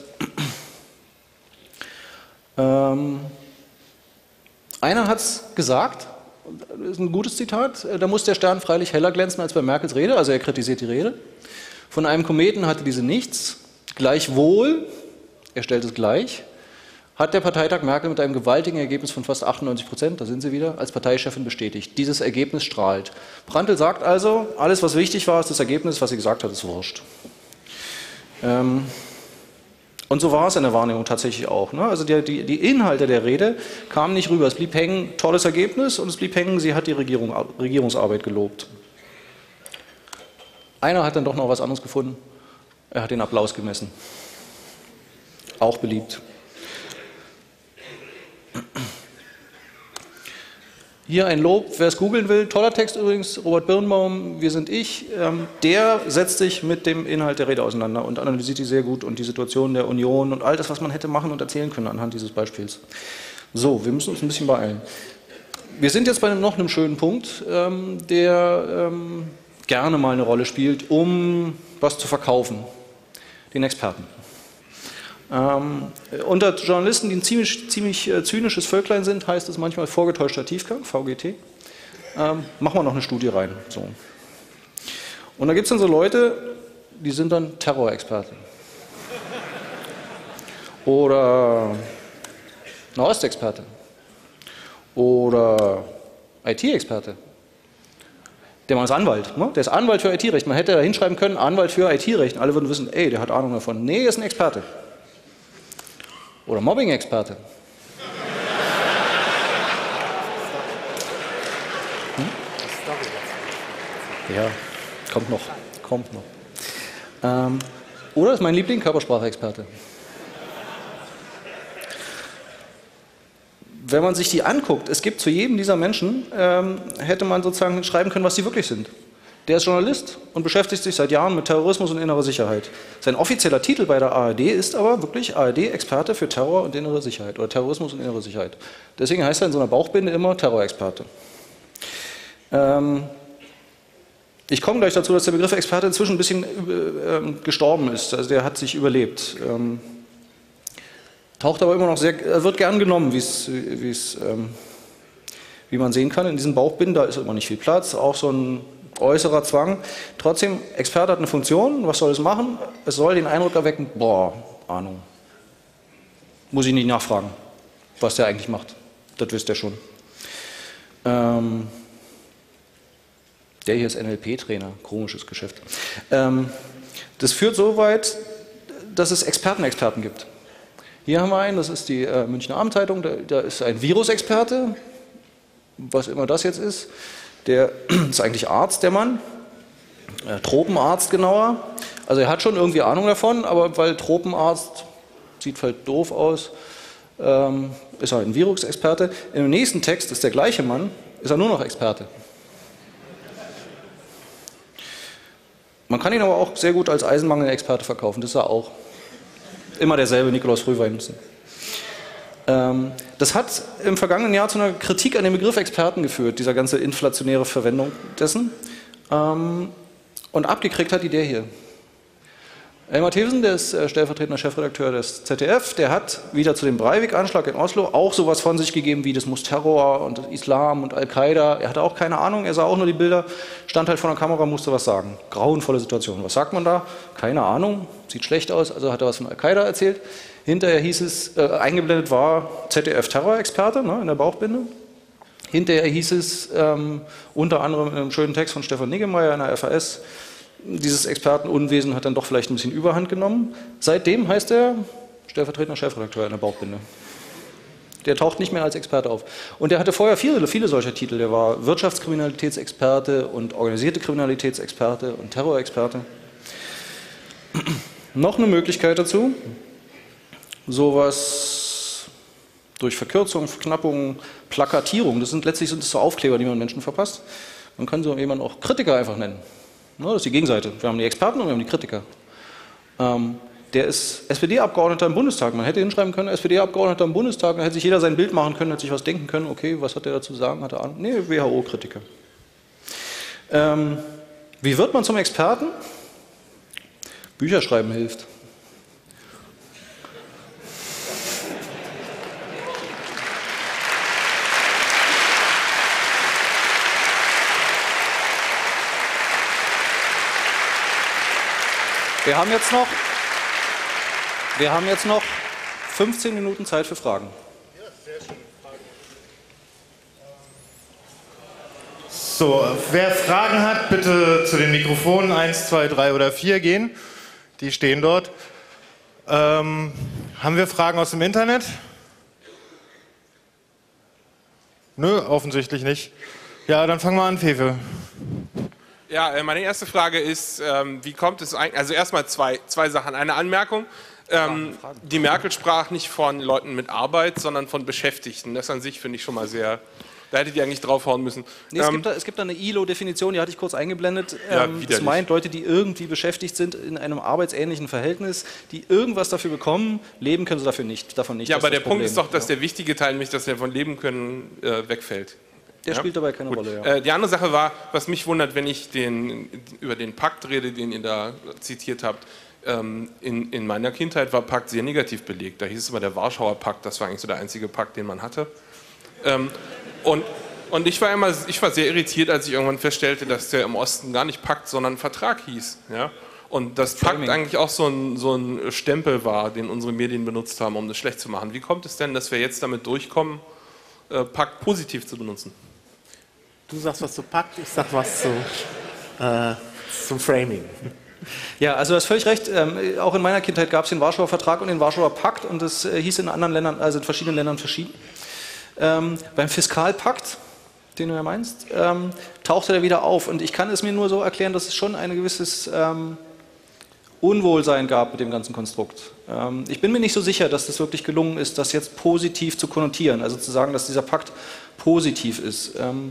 Ähm, einer hat es gesagt, das ist ein gutes Zitat, da muss der Stern freilich heller glänzen als bei Merkels Rede, also er kritisiert die Rede. Von einem Kometen hatte diese nichts, gleichwohl, er stellt es gleich, hat der Parteitag Merkel mit einem gewaltigen Ergebnis von fast achtundneunzig Prozent, da sind sie wieder, als Parteichefin bestätigt. Dieses Ergebnis strahlt. Prantl sagt also, alles was wichtig war, ist das Ergebnis, was sie gesagt hat, ist wurscht. Ähm und so war es in der Wahrnehmung tatsächlich auch. Ne? Also die, die, die Inhalte der Rede kamen nicht rüber. Es blieb hängen, tolles Ergebnis, und es blieb hängen, sie hat die Regierung, Regierungsarbeit gelobt. Einer hat dann doch noch was anderes gefunden. Er hat den Applaus gemessen. Auch beliebt. Hier ein Lob, wer es googeln will, toller Text übrigens, Robert Birnbaum, wir sind ich, ähm, der setzt sich mit dem Inhalt der Rede auseinander und analysiert die sehr gut und die Situation der Union und all das, was man hätte machen und erzählen können anhand dieses Beispiels. So, wir müssen uns ein bisschen beeilen. Wir sind jetzt bei einem, noch einem schönen Punkt, ähm, der ähm, gerne mal eine Rolle spielt, um was zu verkaufen, den Experten. Ähm, unter Journalisten, die ein ziemlich, ziemlich äh, zynisches Völklein sind, heißt es manchmal vorgetäuschter Tiefgang, V G T. Ähm, machen wir noch eine Studie rein. So. Und da gibt es dann so Leute, die sind dann Terrorexperten. Oder Nahostexperte. Oder I T-Experte. Der Mann ist Anwalt, ne? Der ist Anwalt für I T-Recht. Man hätte da hinschreiben können, Anwalt für I T-Recht. Alle würden wissen, ey, der hat Ahnung davon. Nee, er ist ein Experte. Oder Mobbing-Experte. Hm? Ja, kommt noch. Kommt noch. Ähm, oder ist mein Liebling Körpersprache-Experte. Wenn man sich die anguckt, es gibt zu jedem dieser Menschen, ähm, hätte man sozusagen schreiben können, was sie wirklich sind. Der ist Journalist und beschäftigt sich seit Jahren mit Terrorismus und innerer Sicherheit. Sein offizieller Titel bei der A R D ist aber wirklich A R D-Experte für Terror und innere Sicherheit oder Terrorismus und innere Sicherheit. Deswegen heißt er in so einer Bauchbinde immer Terrorexperte. Ähm, ich komme gleich dazu, dass der Begriff Experte inzwischen ein bisschen äh, gestorben ist. Also der hat sich überlebt. Ähm, taucht aber immer noch sehr, wird gern genommen, wie es, wie es, ähm, wie man sehen kann. In diesen Bauchbinden, da ist immer nicht viel Platz, auch so ein äußerer Zwang. Trotzdem, Experte hat eine Funktion, was soll es machen? Es soll den Eindruck erwecken, boah, Ahnung. Muss ich nicht nachfragen, was der eigentlich macht. Das wisst ihr schon. Ähm, der hier ist N L P-Trainer, komisches Geschäft. Ähm, das führt so weit, dass es Experten-Experten gibt. Hier haben wir einen, das ist die äh, Münchner Abendzeitung, da, da ist ein Virusexperte, was immer das jetzt ist. Der ist eigentlich Arzt, der Mann, äh, Tropenarzt genauer. Also er hat schon irgendwie Ahnung davon, aber weil Tropenarzt sieht halt doof aus, ähm, ist er ein Virusexperte. Im nächsten Text ist der gleiche Mann, ist er nur noch Experte. Man kann ihn aber auch sehr gut als Eisenmangel-Experte verkaufen, das ist er auch. Immer derselbe, Nikolaus Röwein. Ähm, das hat im vergangenen Jahr zu einer Kritik an den Begriff Experten geführt, dieser ganze inflationäre Verwendung dessen. Ähm, und abgekriegt hat die der hier. Elmar Thewsen, der ist äh, stellvertretender Chefredakteur des Z D F, der hat wieder zu dem Breivik-Anschlag in Oslo auch sowas von sich gegeben wie, das muss Terror und Islam und Al-Qaida. Er hatte auch keine Ahnung, er sah auch nur die Bilder, stand halt vor der Kamera, musste was sagen. Grauenvolle Situation. Was sagt man da? Keine Ahnung, sieht schlecht aus, also hat er was von Al-Qaida erzählt. Hinterher hieß es, äh, eingeblendet war Z D F-Terrorexperte, ne, in der Bauchbinde. Hinterher hieß es, ähm, unter anderem in einem schönen Text von Stefan Niggemeier in der F A S, dieses Expertenunwesen hat dann doch vielleicht ein bisschen Überhand genommen. Seitdem heißt er stellvertretender Chefredakteur in der Bauchbinde. Der taucht nicht mehr als Experte auf. Und der hatte vorher viele, viele solcher Titel. Der war Wirtschaftskriminalitätsexperte und organisierte Kriminalitätsexperte und Terrorexperte. Noch eine Möglichkeit dazu, sowas durch Verkürzung, Verknappung, Plakatierung, das sind letztlich sind das so Aufkleber, die man Menschen verpasst. Man kann so jemanden auch Kritiker einfach nennen. Das ist die Gegenseite. Wir haben die Experten und wir haben die Kritiker. Ähm, der ist S P D-Abgeordneter im Bundestag. Man hätte hinschreiben können, S P D-Abgeordneter im Bundestag, da hätte sich jeder sein Bild machen können, hätte sich was denken können, okay, was hat der dazu zu sagen, hat er an? Nee, W H O-Kritiker. Ähm, wie wird man zum Experten? Bücher schreiben hilft. Wir haben jetzt noch, wir haben jetzt noch fünfzehn Minuten Zeit für Fragen. Ja, sehr schöne Frage. So, wer Fragen hat, bitte zu den Mikrofonen eins, zwei, drei oder vier gehen. Die stehen dort. Ähm, haben wir Fragen aus dem Internet? Nö, offensichtlich nicht. Ja, dann fangen wir an, Fefe. Ja, meine erste Frage ist, ähm, wie kommt es eigentlich, also erstmal zwei, zwei Sachen. Eine Anmerkung, ähm, die Merkel sprach nicht von Leuten mit Arbeit, sondern von Beschäftigten. Das an sich finde ich schon mal sehr Da hättet ihr eigentlich draufhauen müssen. Nee, es, ähm, gibt da, es gibt da eine I L O-Definition, die hatte ich kurz eingeblendet. Ja, Ähm, das widerlich. meint Leute, die irgendwie beschäftigt sind in einem arbeitsähnlichen Verhältnis, die irgendwas dafür bekommen, leben können sie dafür nicht, davon nicht. ja, Das aber ist der das Punkt Problem. ist doch, dass Ja. der wichtige Teil, nämlich dass wir von leben können, äh, wegfällt. Der Ja? spielt dabei keine Gut. Rolle, ja. Äh, die andere Sache war, was mich wundert, wenn ich den, über den Pakt rede, den ihr da zitiert habt. Ähm, in, in meiner Kindheit war Pakt sehr negativ belegt. Da hieß es immer der Warschauer Pakt, das war eigentlich so der einzige Pakt, den man hatte. Ähm, und, und ich war immer, ich war sehr irritiert, als ich irgendwann feststellte, dass der im Osten gar nicht Pakt, sondern Vertrag hieß. Ja? Und dass Pakt eigentlich auch so ein, so ein Stempel war, den unsere Medien benutzt haben, um das schlecht zu machen. Wie kommt es denn, dass wir jetzt damit durchkommen, äh, Pakt positiv zu benutzen? Du sagst was zu Pakt, ich sag was zu, äh, zum Framing. Ja, also du hast völlig recht. Ähm, auch in meiner Kindheit gab es den Warschauer Vertrag und den Warschauer Pakt und das äh, hieß in anderen Ländern, also in verschiedenen Ländern verschieden. Ähm, beim Fiskalpakt, den du ja meinst, ähm, tauchte er wieder auf und ich kann es mir nur so erklären, dass es schon ein gewisses ähm, Unwohlsein gab mit dem ganzen Konstrukt. Ähm, ich bin mir nicht so sicher, dass das wirklich gelungen ist, das jetzt positiv zu konnotieren, also zu sagen, dass dieser Pakt positiv ist. Ähm,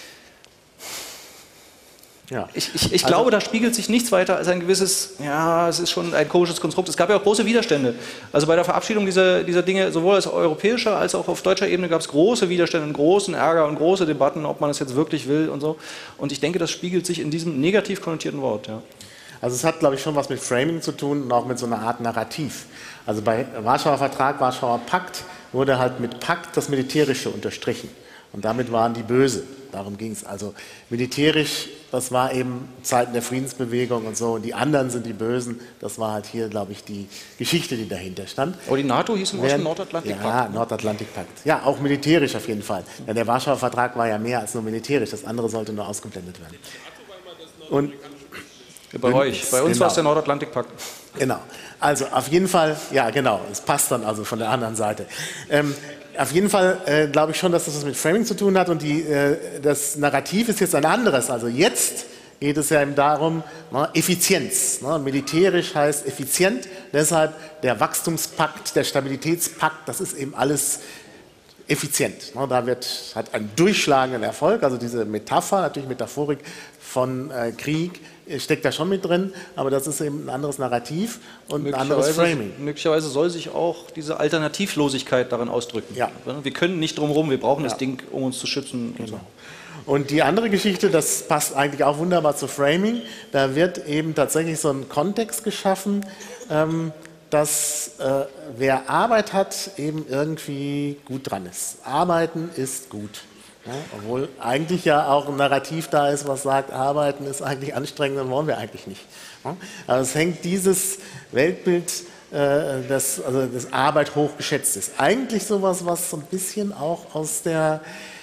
Ja. Ich, ich, ich Also- glaube, da spiegelt sich nichts weiter als ein gewisses, ja, es ist schon ein komisches Konstrukt. Es gab ja auch große Widerstände. Also bei der Verabschiedung dieser, dieser Dinge, sowohl auf europäischer als auch auf deutscher Ebene, gab es große Widerstände und großen Ärger und große Debatten, ob man es jetzt wirklich will und so. Und ich denke, das spiegelt sich in diesem negativ konnotierten Wort. Ja. Also es hat, glaube ich, schon was mit Framing zu tun und auch mit so einer Art Narrativ. Also bei Warschauer Vertrag, Warschauer Pakt wurde halt mit Pakt das Militärische unterstrichen. Und damit waren die böse. Darum ging es. Also militärisch, das war eben Zeiten der Friedensbewegung und so. Und die anderen sind die Bösen. Das war halt hier, glaube ich, die Geschichte, die dahinter stand. Aber die NATO hieß im Osten Während- Nordatlantikpakt. Ja, Nordatlantikpakt. Ja, auch militärisch auf jeden Fall. Ja, der Warschauer Vertrag war ja mehr als nur militärisch. Das andere sollte nur ausgeblendet werden. Und Bei euch. Bei uns Genau. war es der Nordatlantikpakt. Genau. Also auf jeden Fall, ja genau, es passt dann also von der anderen Seite. Ähm, auf jeden Fall äh, glaube ich schon, dass das was mit Framing zu tun hat und die, äh, das Narrativ ist jetzt ein anderes. Also jetzt geht es ja eben darum, ne, Effizienz. Ne, militärisch heißt effizient, deshalb der Wachstumspakt, der Stabilitätspakt, das ist eben alles effizient. Ne, da wird, hat einen durchschlagenden Erfolg, also diese Metapher, natürlich Metaphorik von äh, Krieg, steckt da schon mit drin, aber das ist eben ein anderes Narrativ und ein anderes Framing. Möglicherweise soll sich auch diese Alternativlosigkeit darin ausdrücken. Ja. Wir können nicht drumherum, wir brauchen Ja. das Ding, um uns zu schützen. Und so. Und die andere Geschichte, das passt eigentlich auch wunderbar zu Framing, da wird eben tatsächlich so ein Kontext geschaffen, ähm, dass äh, wer Arbeit hat, eben irgendwie gut dran ist. Arbeiten ist gut. Ja, obwohl eigentlich ja auch ein Narrativ da ist, was sagt, Arbeiten ist eigentlich anstrengend, das wollen wir eigentlich nicht. Ja, aber es hängt dieses Weltbild, äh, dass, also dass Arbeit hochgeschätzt ist. Eigentlich sowas, was so ein bisschen auch aus der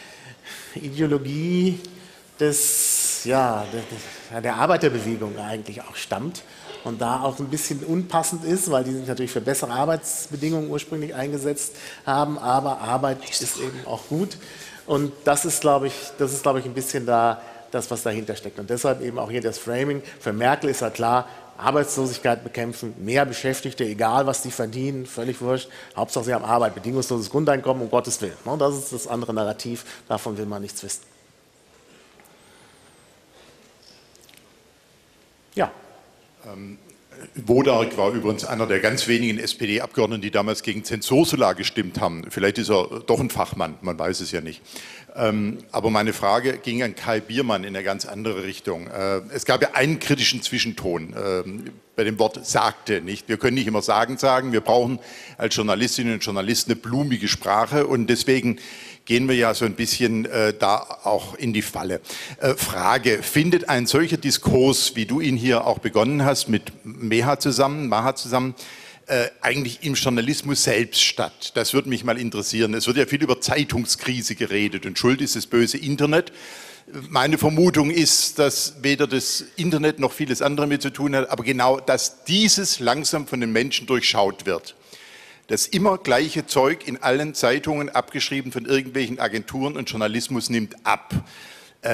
Ideologie des, ja, der, der Arbeiterbewegung eigentlich auch stammt und da auch ein bisschen unpassend ist, weil die sich natürlich für bessere Arbeitsbedingungen ursprünglich eingesetzt haben, aber Arbeit ist eben auch gut. Und das ist, glaube ich, das ist, glaube ich, ein bisschen da das, was dahinter steckt. Und deshalb eben auch hier das Framing. Für Merkel ist ja klar, Arbeitslosigkeit bekämpfen, mehr Beschäftigte, egal was die verdienen, völlig wurscht. Hauptsache sie haben Arbeit, bedingungsloses Grundeinkommen, um Gottes Willen. Das ist das andere Narrativ, davon will man nichts wissen. Ja. Ähm, Wodark war übrigens einer der ganz wenigen S P D-Abgeordneten, die damals gegen Zensursolar gestimmt haben. Vielleicht ist er doch ein Fachmann, man weiß es ja nicht. Ähm, aber meine Frage ging an Kai Biermann in eine ganz andere Richtung. Äh, es gab ja einen kritischen Zwischenton äh, bei dem Wort sagte, nicht? Wir können nicht immer sagen sagen, wir brauchen als Journalistinnen und Journalisten eine blumige Sprache und deswegen gehen wir ja so ein bisschen äh, da auch in die Falle. Äh, Frage, findet ein solcher Diskurs, wie du ihn hier auch begonnen hast, mit Meha zusammen, Maha zusammen, äh, eigentlich im Journalismus selbst statt? Das würde mich mal interessieren. Es wird ja viel über Zeitungskrise geredet und schuld ist das böse Internet. Meine Vermutung ist, dass weder das Internet noch vieles andere mit zu tun hat, aber genau, dass dieses langsam von den Menschen durchschaut wird. Das immer gleiche Zeug in allen Zeitungen abgeschrieben von irgendwelchen Agenturen und Journalismus nimmt ab. Ähm,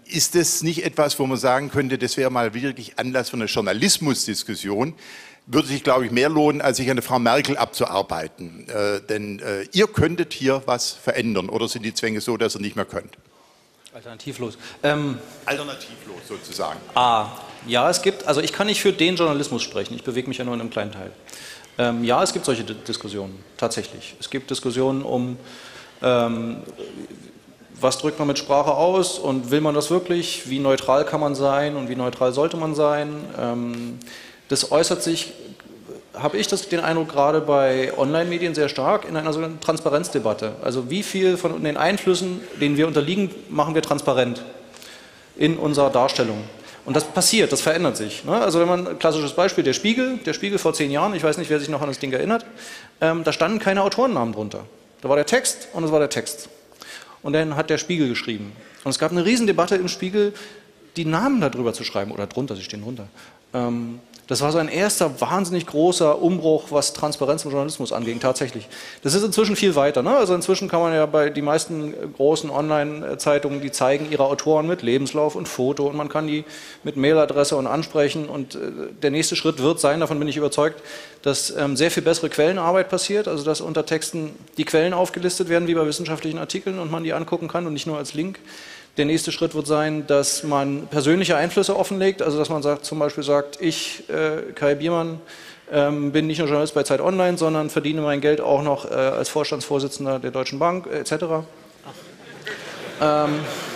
ist das nicht etwas, wo man sagen könnte, das wäre mal wirklich Anlass für eine Journalismusdiskussion? Würde sich, glaube ich, mehr lohnen, als sich an der Frau Merkel abzuarbeiten. Äh, denn äh, ihr könntet hier was verändern, oder sind die Zwänge so, dass ihr nicht mehr könnt? Alternativlos. Ähm, Alternativlos sozusagen. Ah, ja, es gibt, also ich kann nicht für den Journalismus sprechen, ich bewege mich ja nur in einem kleinen Teil. Ähm, ja, es gibt solche D- Diskussionen, tatsächlich. Es gibt Diskussionen um, ähm, was drückt man mit Sprache aus und will man das wirklich, wie neutral kann man sein und wie neutral sollte man sein. Ähm, das äußert sich, habe ich das, den Eindruck, gerade bei Online-Medien sehr stark in einer sogenannten Transparenzdebatte. Also wie viel von den Einflüssen, denen wir unterliegen, machen wir transparent in unserer Darstellung. Und das passiert, das verändert sich. Ne? Also wenn man, ein klassisches Beispiel, der Spiegel, der Spiegel vor zehn Jahren, ich weiß nicht, wer sich noch an das Ding erinnert, ähm, da standen keine Autorennamen drunter. Da war der Text und es war der Text. Und dann hat der Spiegel geschrieben. Und es gab eine Riesendebatte im Spiegel, die Namen darüber zu schreiben, oder drunter, sie stehen drunter. Ähm, Das war so ein erster wahnsinnig großer Umbruch, was Transparenz im Journalismus anging, tatsächlich. Das ist inzwischen viel weiter. Ne? Also inzwischen kann man ja bei die meisten großen Online-Zeitungen, die zeigen ihre Autoren mit Lebenslauf und Foto und man kann die mit Mailadresse und ansprechen und äh, der nächste Schritt wird sein, davon bin ich überzeugt, dass ähm, sehr viel bessere Quellenarbeit passiert, also dass unter Texten die Quellen aufgelistet werden, wie bei wissenschaftlichen Artikeln und man die angucken kann und nicht nur als Link. Der nächste Schritt wird sein, dass man persönliche Einflüsse offenlegt, also dass man sagt, zum Beispiel sagt, ich, äh, Kai Biermann, ähm, bin nicht nur Journalist bei Zeit Online, sondern verdiene mein Geld auch noch äh, als Vorstandsvorsitzender der Deutschen Bank, äh, et cetera. Ähm,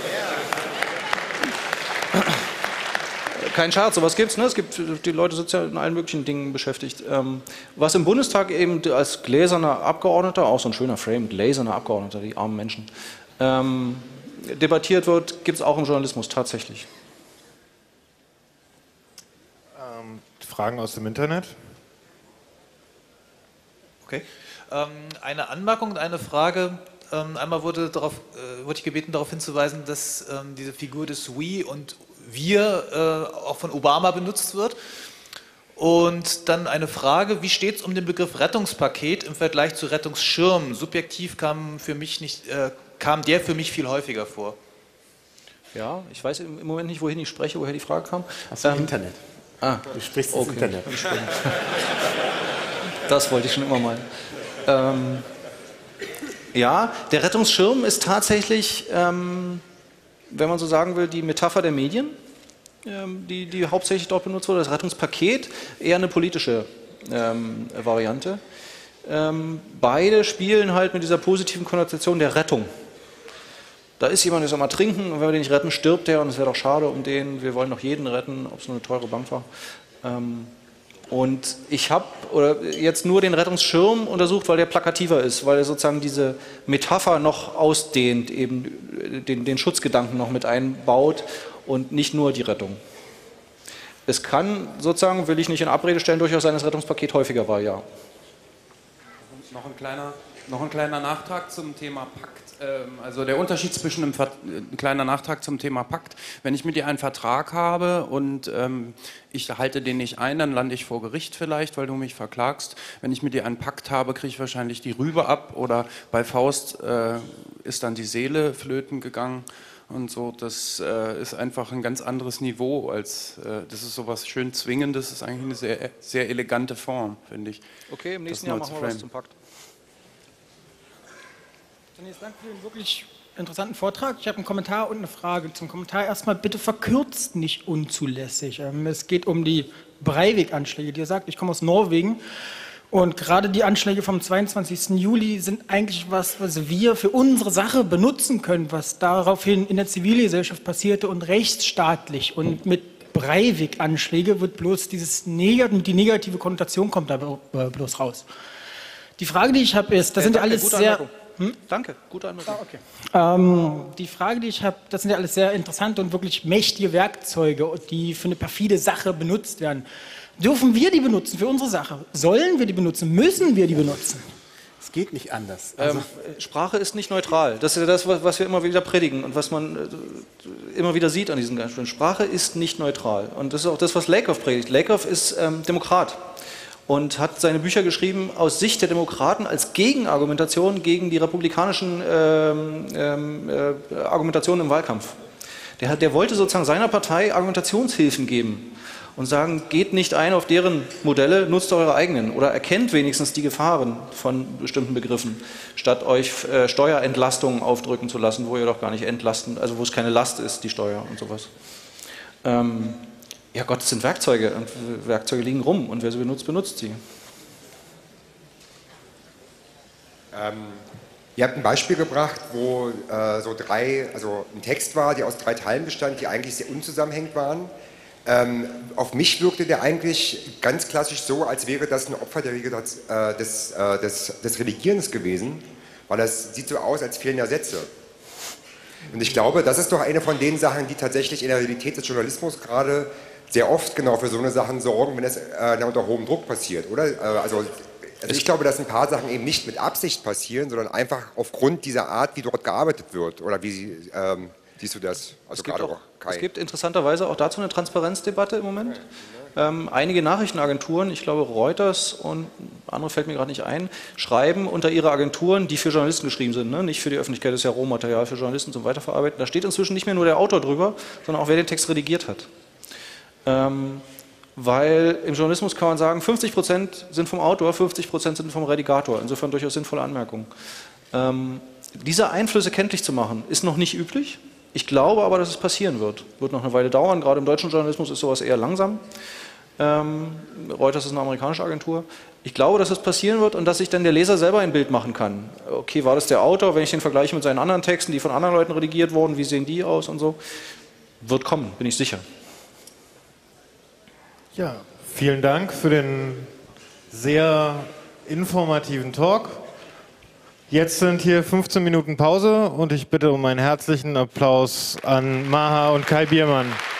kein Scherz, sowas gibt's, ne? Es gibt, die Leute sind ja in allen möglichen Dingen beschäftigt. Ähm, was im Bundestag eben als gläserner Abgeordneter, auch so ein schöner Frame, gläserner Abgeordneter, die armen Menschen, ähm, debattiert wird, gibt es auch im Journalismus tatsächlich. Ähm, Fragen aus dem Internet? Okay. Ähm, eine Anmerkung und eine Frage. Ähm, einmal wurde, darauf, äh, wurde ich gebeten, darauf hinzuweisen, dass ähm, diese Figur des We und Wir äh, auch von Obama benutzt wird. Und dann eine Frage, wie steht es um den Begriff Rettungspaket im Vergleich zu Rettungsschirm? Subjektiv kam für mich nicht... Äh, kam der für mich viel häufiger vor. Ja, ich weiß im Moment nicht, wohin ich spreche, woher die Frage kam. Aus dem ähm, Internet. Ah, du sprichst okay. das Internet. Das wollte ich schon immer mal. Ähm, ja, der Rettungsschirm ist tatsächlich, ähm, wenn man so sagen will, die Metapher der Medien, ähm, die, die hauptsächlich dort benutzt wurde. Das Rettungspaket, eher eine politische ähm, Variante. Ähm, beide spielen halt mit dieser positiven Konnotation der Rettung. Da ist jemand, der soll mal trinken und wenn wir den nicht retten, stirbt der und es wäre doch schade um den. Wir wollen doch jeden retten, ob es nur eine teure Bank war. Ähm, und ich habe jetzt nur den Rettungsschirm untersucht, weil der plakativer ist, weil er sozusagen diese Metapher noch ausdehnt, eben den, den Schutzgedanken noch mit einbaut und nicht nur die Rettung. Es kann sozusagen, will ich nicht in Abrede stellen, durchaus sein, dass das Rettungspaket häufiger war, ja. Noch ein kleiner, noch ein kleiner Nachtrag zum Thema Pakt. Also der Unterschied zwischen einem Ver ein kleiner Nachtrag zum Thema Pakt. Wenn ich mit dir einen Vertrag habe und ähm, ich halte den nicht ein, dann lande ich vor Gericht vielleicht, weil du mich verklagst. Wenn ich mit dir einen Pakt habe, kriege ich wahrscheinlich die Rübe ab oder bei Faust äh, ist dann die Seele flöten gegangen. Und so, das äh, ist einfach ein ganz anderes Niveau als, äh, das ist sowas schön Zwingendes, das ist eigentlich eine sehr, sehr elegante Form, finde ich. Okay, im nächsten Jahr machen wir was zum Pakt. Zunächst Dank für den wirklich interessanten Vortrag. Ich habe einen Kommentar und eine Frage. Zum Kommentar erstmal, bitte verkürzt nicht unzulässig. Es geht um die Breivik-Anschläge, die ihr sagt, ich komme aus Norwegen. Und gerade die Anschläge vom zweiundzwanzigsten Juli sind eigentlich was, was wir für unsere Sache benutzen können, was daraufhin in der Zivilgesellschaft passierte und rechtsstaatlich. Und mit Breivik-Anschläge wird bloß dieses Neg- die negative Konnotation kommt da bloß raus. Die Frage, die ich habe, ist, das äh, sind ja alles sehr... Hm? Danke, gute Anmerkung. Ah, okay. ähm, die Frage, die ich habe, das sind ja alles sehr interessante und wirklich mächtige Werkzeuge, die für eine perfide Sache benutzt werden. Dürfen wir die benutzen für unsere Sache? Sollen wir die benutzen? Müssen wir die benutzen? Es geht nicht anders. Also ähm, Sprache ist nicht neutral. Das ist ja das, was wir immer wieder predigen und was man äh, immer wieder sieht an diesen ganzen Sprache ist nicht neutral. Und das ist auch das, was Lakoff predigt. Lakoff ist ähm, Demokrat und hat seine Bücher geschrieben aus Sicht der Demokraten als Gegenargumentation gegen die republikanischen ähm, ähm, äh, Argumentationen im Wahlkampf. Der, hat, der wollte sozusagen seiner Partei Argumentationshilfen geben und sagen, geht nicht ein auf deren Modelle, nutzt eure eigenen oder erkennt wenigstens die Gefahren von bestimmten Begriffen, statt euch äh, Steuerentlastungen aufdrücken zu lassen, wo ihr doch gar nicht entlasten, also wo es keine Last ist, die Steuer und sowas. Ähm, ja Gott, es sind Werkzeuge und Werkzeuge liegen rum und wer sie benutzt, benutzt sie. Ähm, ihr habt ein Beispiel gebracht, wo äh, so drei, also ein Text war, der aus drei Teilen bestand, die eigentlich sehr unzusammenhängend waren. Ähm, auf mich wirkte der eigentlich ganz klassisch so, als wäre das ein Opfer der, des, äh, des, äh, des, des Redigierens gewesen, weil das sieht so aus, als fehlen ja Sätze. Und ich glaube, das ist doch eine von den Sachen, die tatsächlich in der Realität des Journalismus gerade sehr oft genau für so eine Sachen sorgen, wenn es äh, unter hohem Druck passiert, oder? Äh, also, also ich glaube, dass ein paar Sachen eben nicht mit Absicht passieren, sondern einfach aufgrund dieser Art, wie dort gearbeitet wird, oder wie ähm, siehst du das? Also es, gibt gerade auch, auch es gibt interessanterweise auch dazu eine Transparenzdebatte im Moment. Ähm, einige Nachrichtenagenturen, ich glaube Reuters und andere fällt mir gerade nicht ein, schreiben unter ihre Agenturen, die für Journalisten geschrieben sind, ne? Nicht für die Öffentlichkeit, das ist ja Rohmaterial für Journalisten zum Weiterverarbeiten. Da steht inzwischen nicht mehr nur der Autor drüber, sondern auch wer den Text redigiert hat. Ähm, weil im Journalismus kann man sagen, fünfzig Prozent sind vom Autor, fünfzig Prozent sind vom Redigator. Insofern durchaus sinnvolle Anmerkung. Ähm, diese Einflüsse kenntlich zu machen, ist noch nicht üblich. Ich glaube aber, dass es passieren wird. Wird noch eine Weile dauern. Gerade im deutschen Journalismus ist sowas eher langsam. Ähm, Reuters ist eine amerikanische Agentur. Ich glaube, dass es passieren wird und dass sich dann der Leser selber ein Bild machen kann. Okay, war das der Autor? Wenn ich den vergleiche mit seinen anderen Texten, die von anderen Leuten redigiert wurden, wie sehen die aus und so? Wird kommen, bin ich sicher. Ja, vielen Dank für den sehr informativen Talk. Jetzt sind hier fünfzehn Minuten Pause und ich bitte um einen herzlichen Applaus an Maha und Kai Biermann.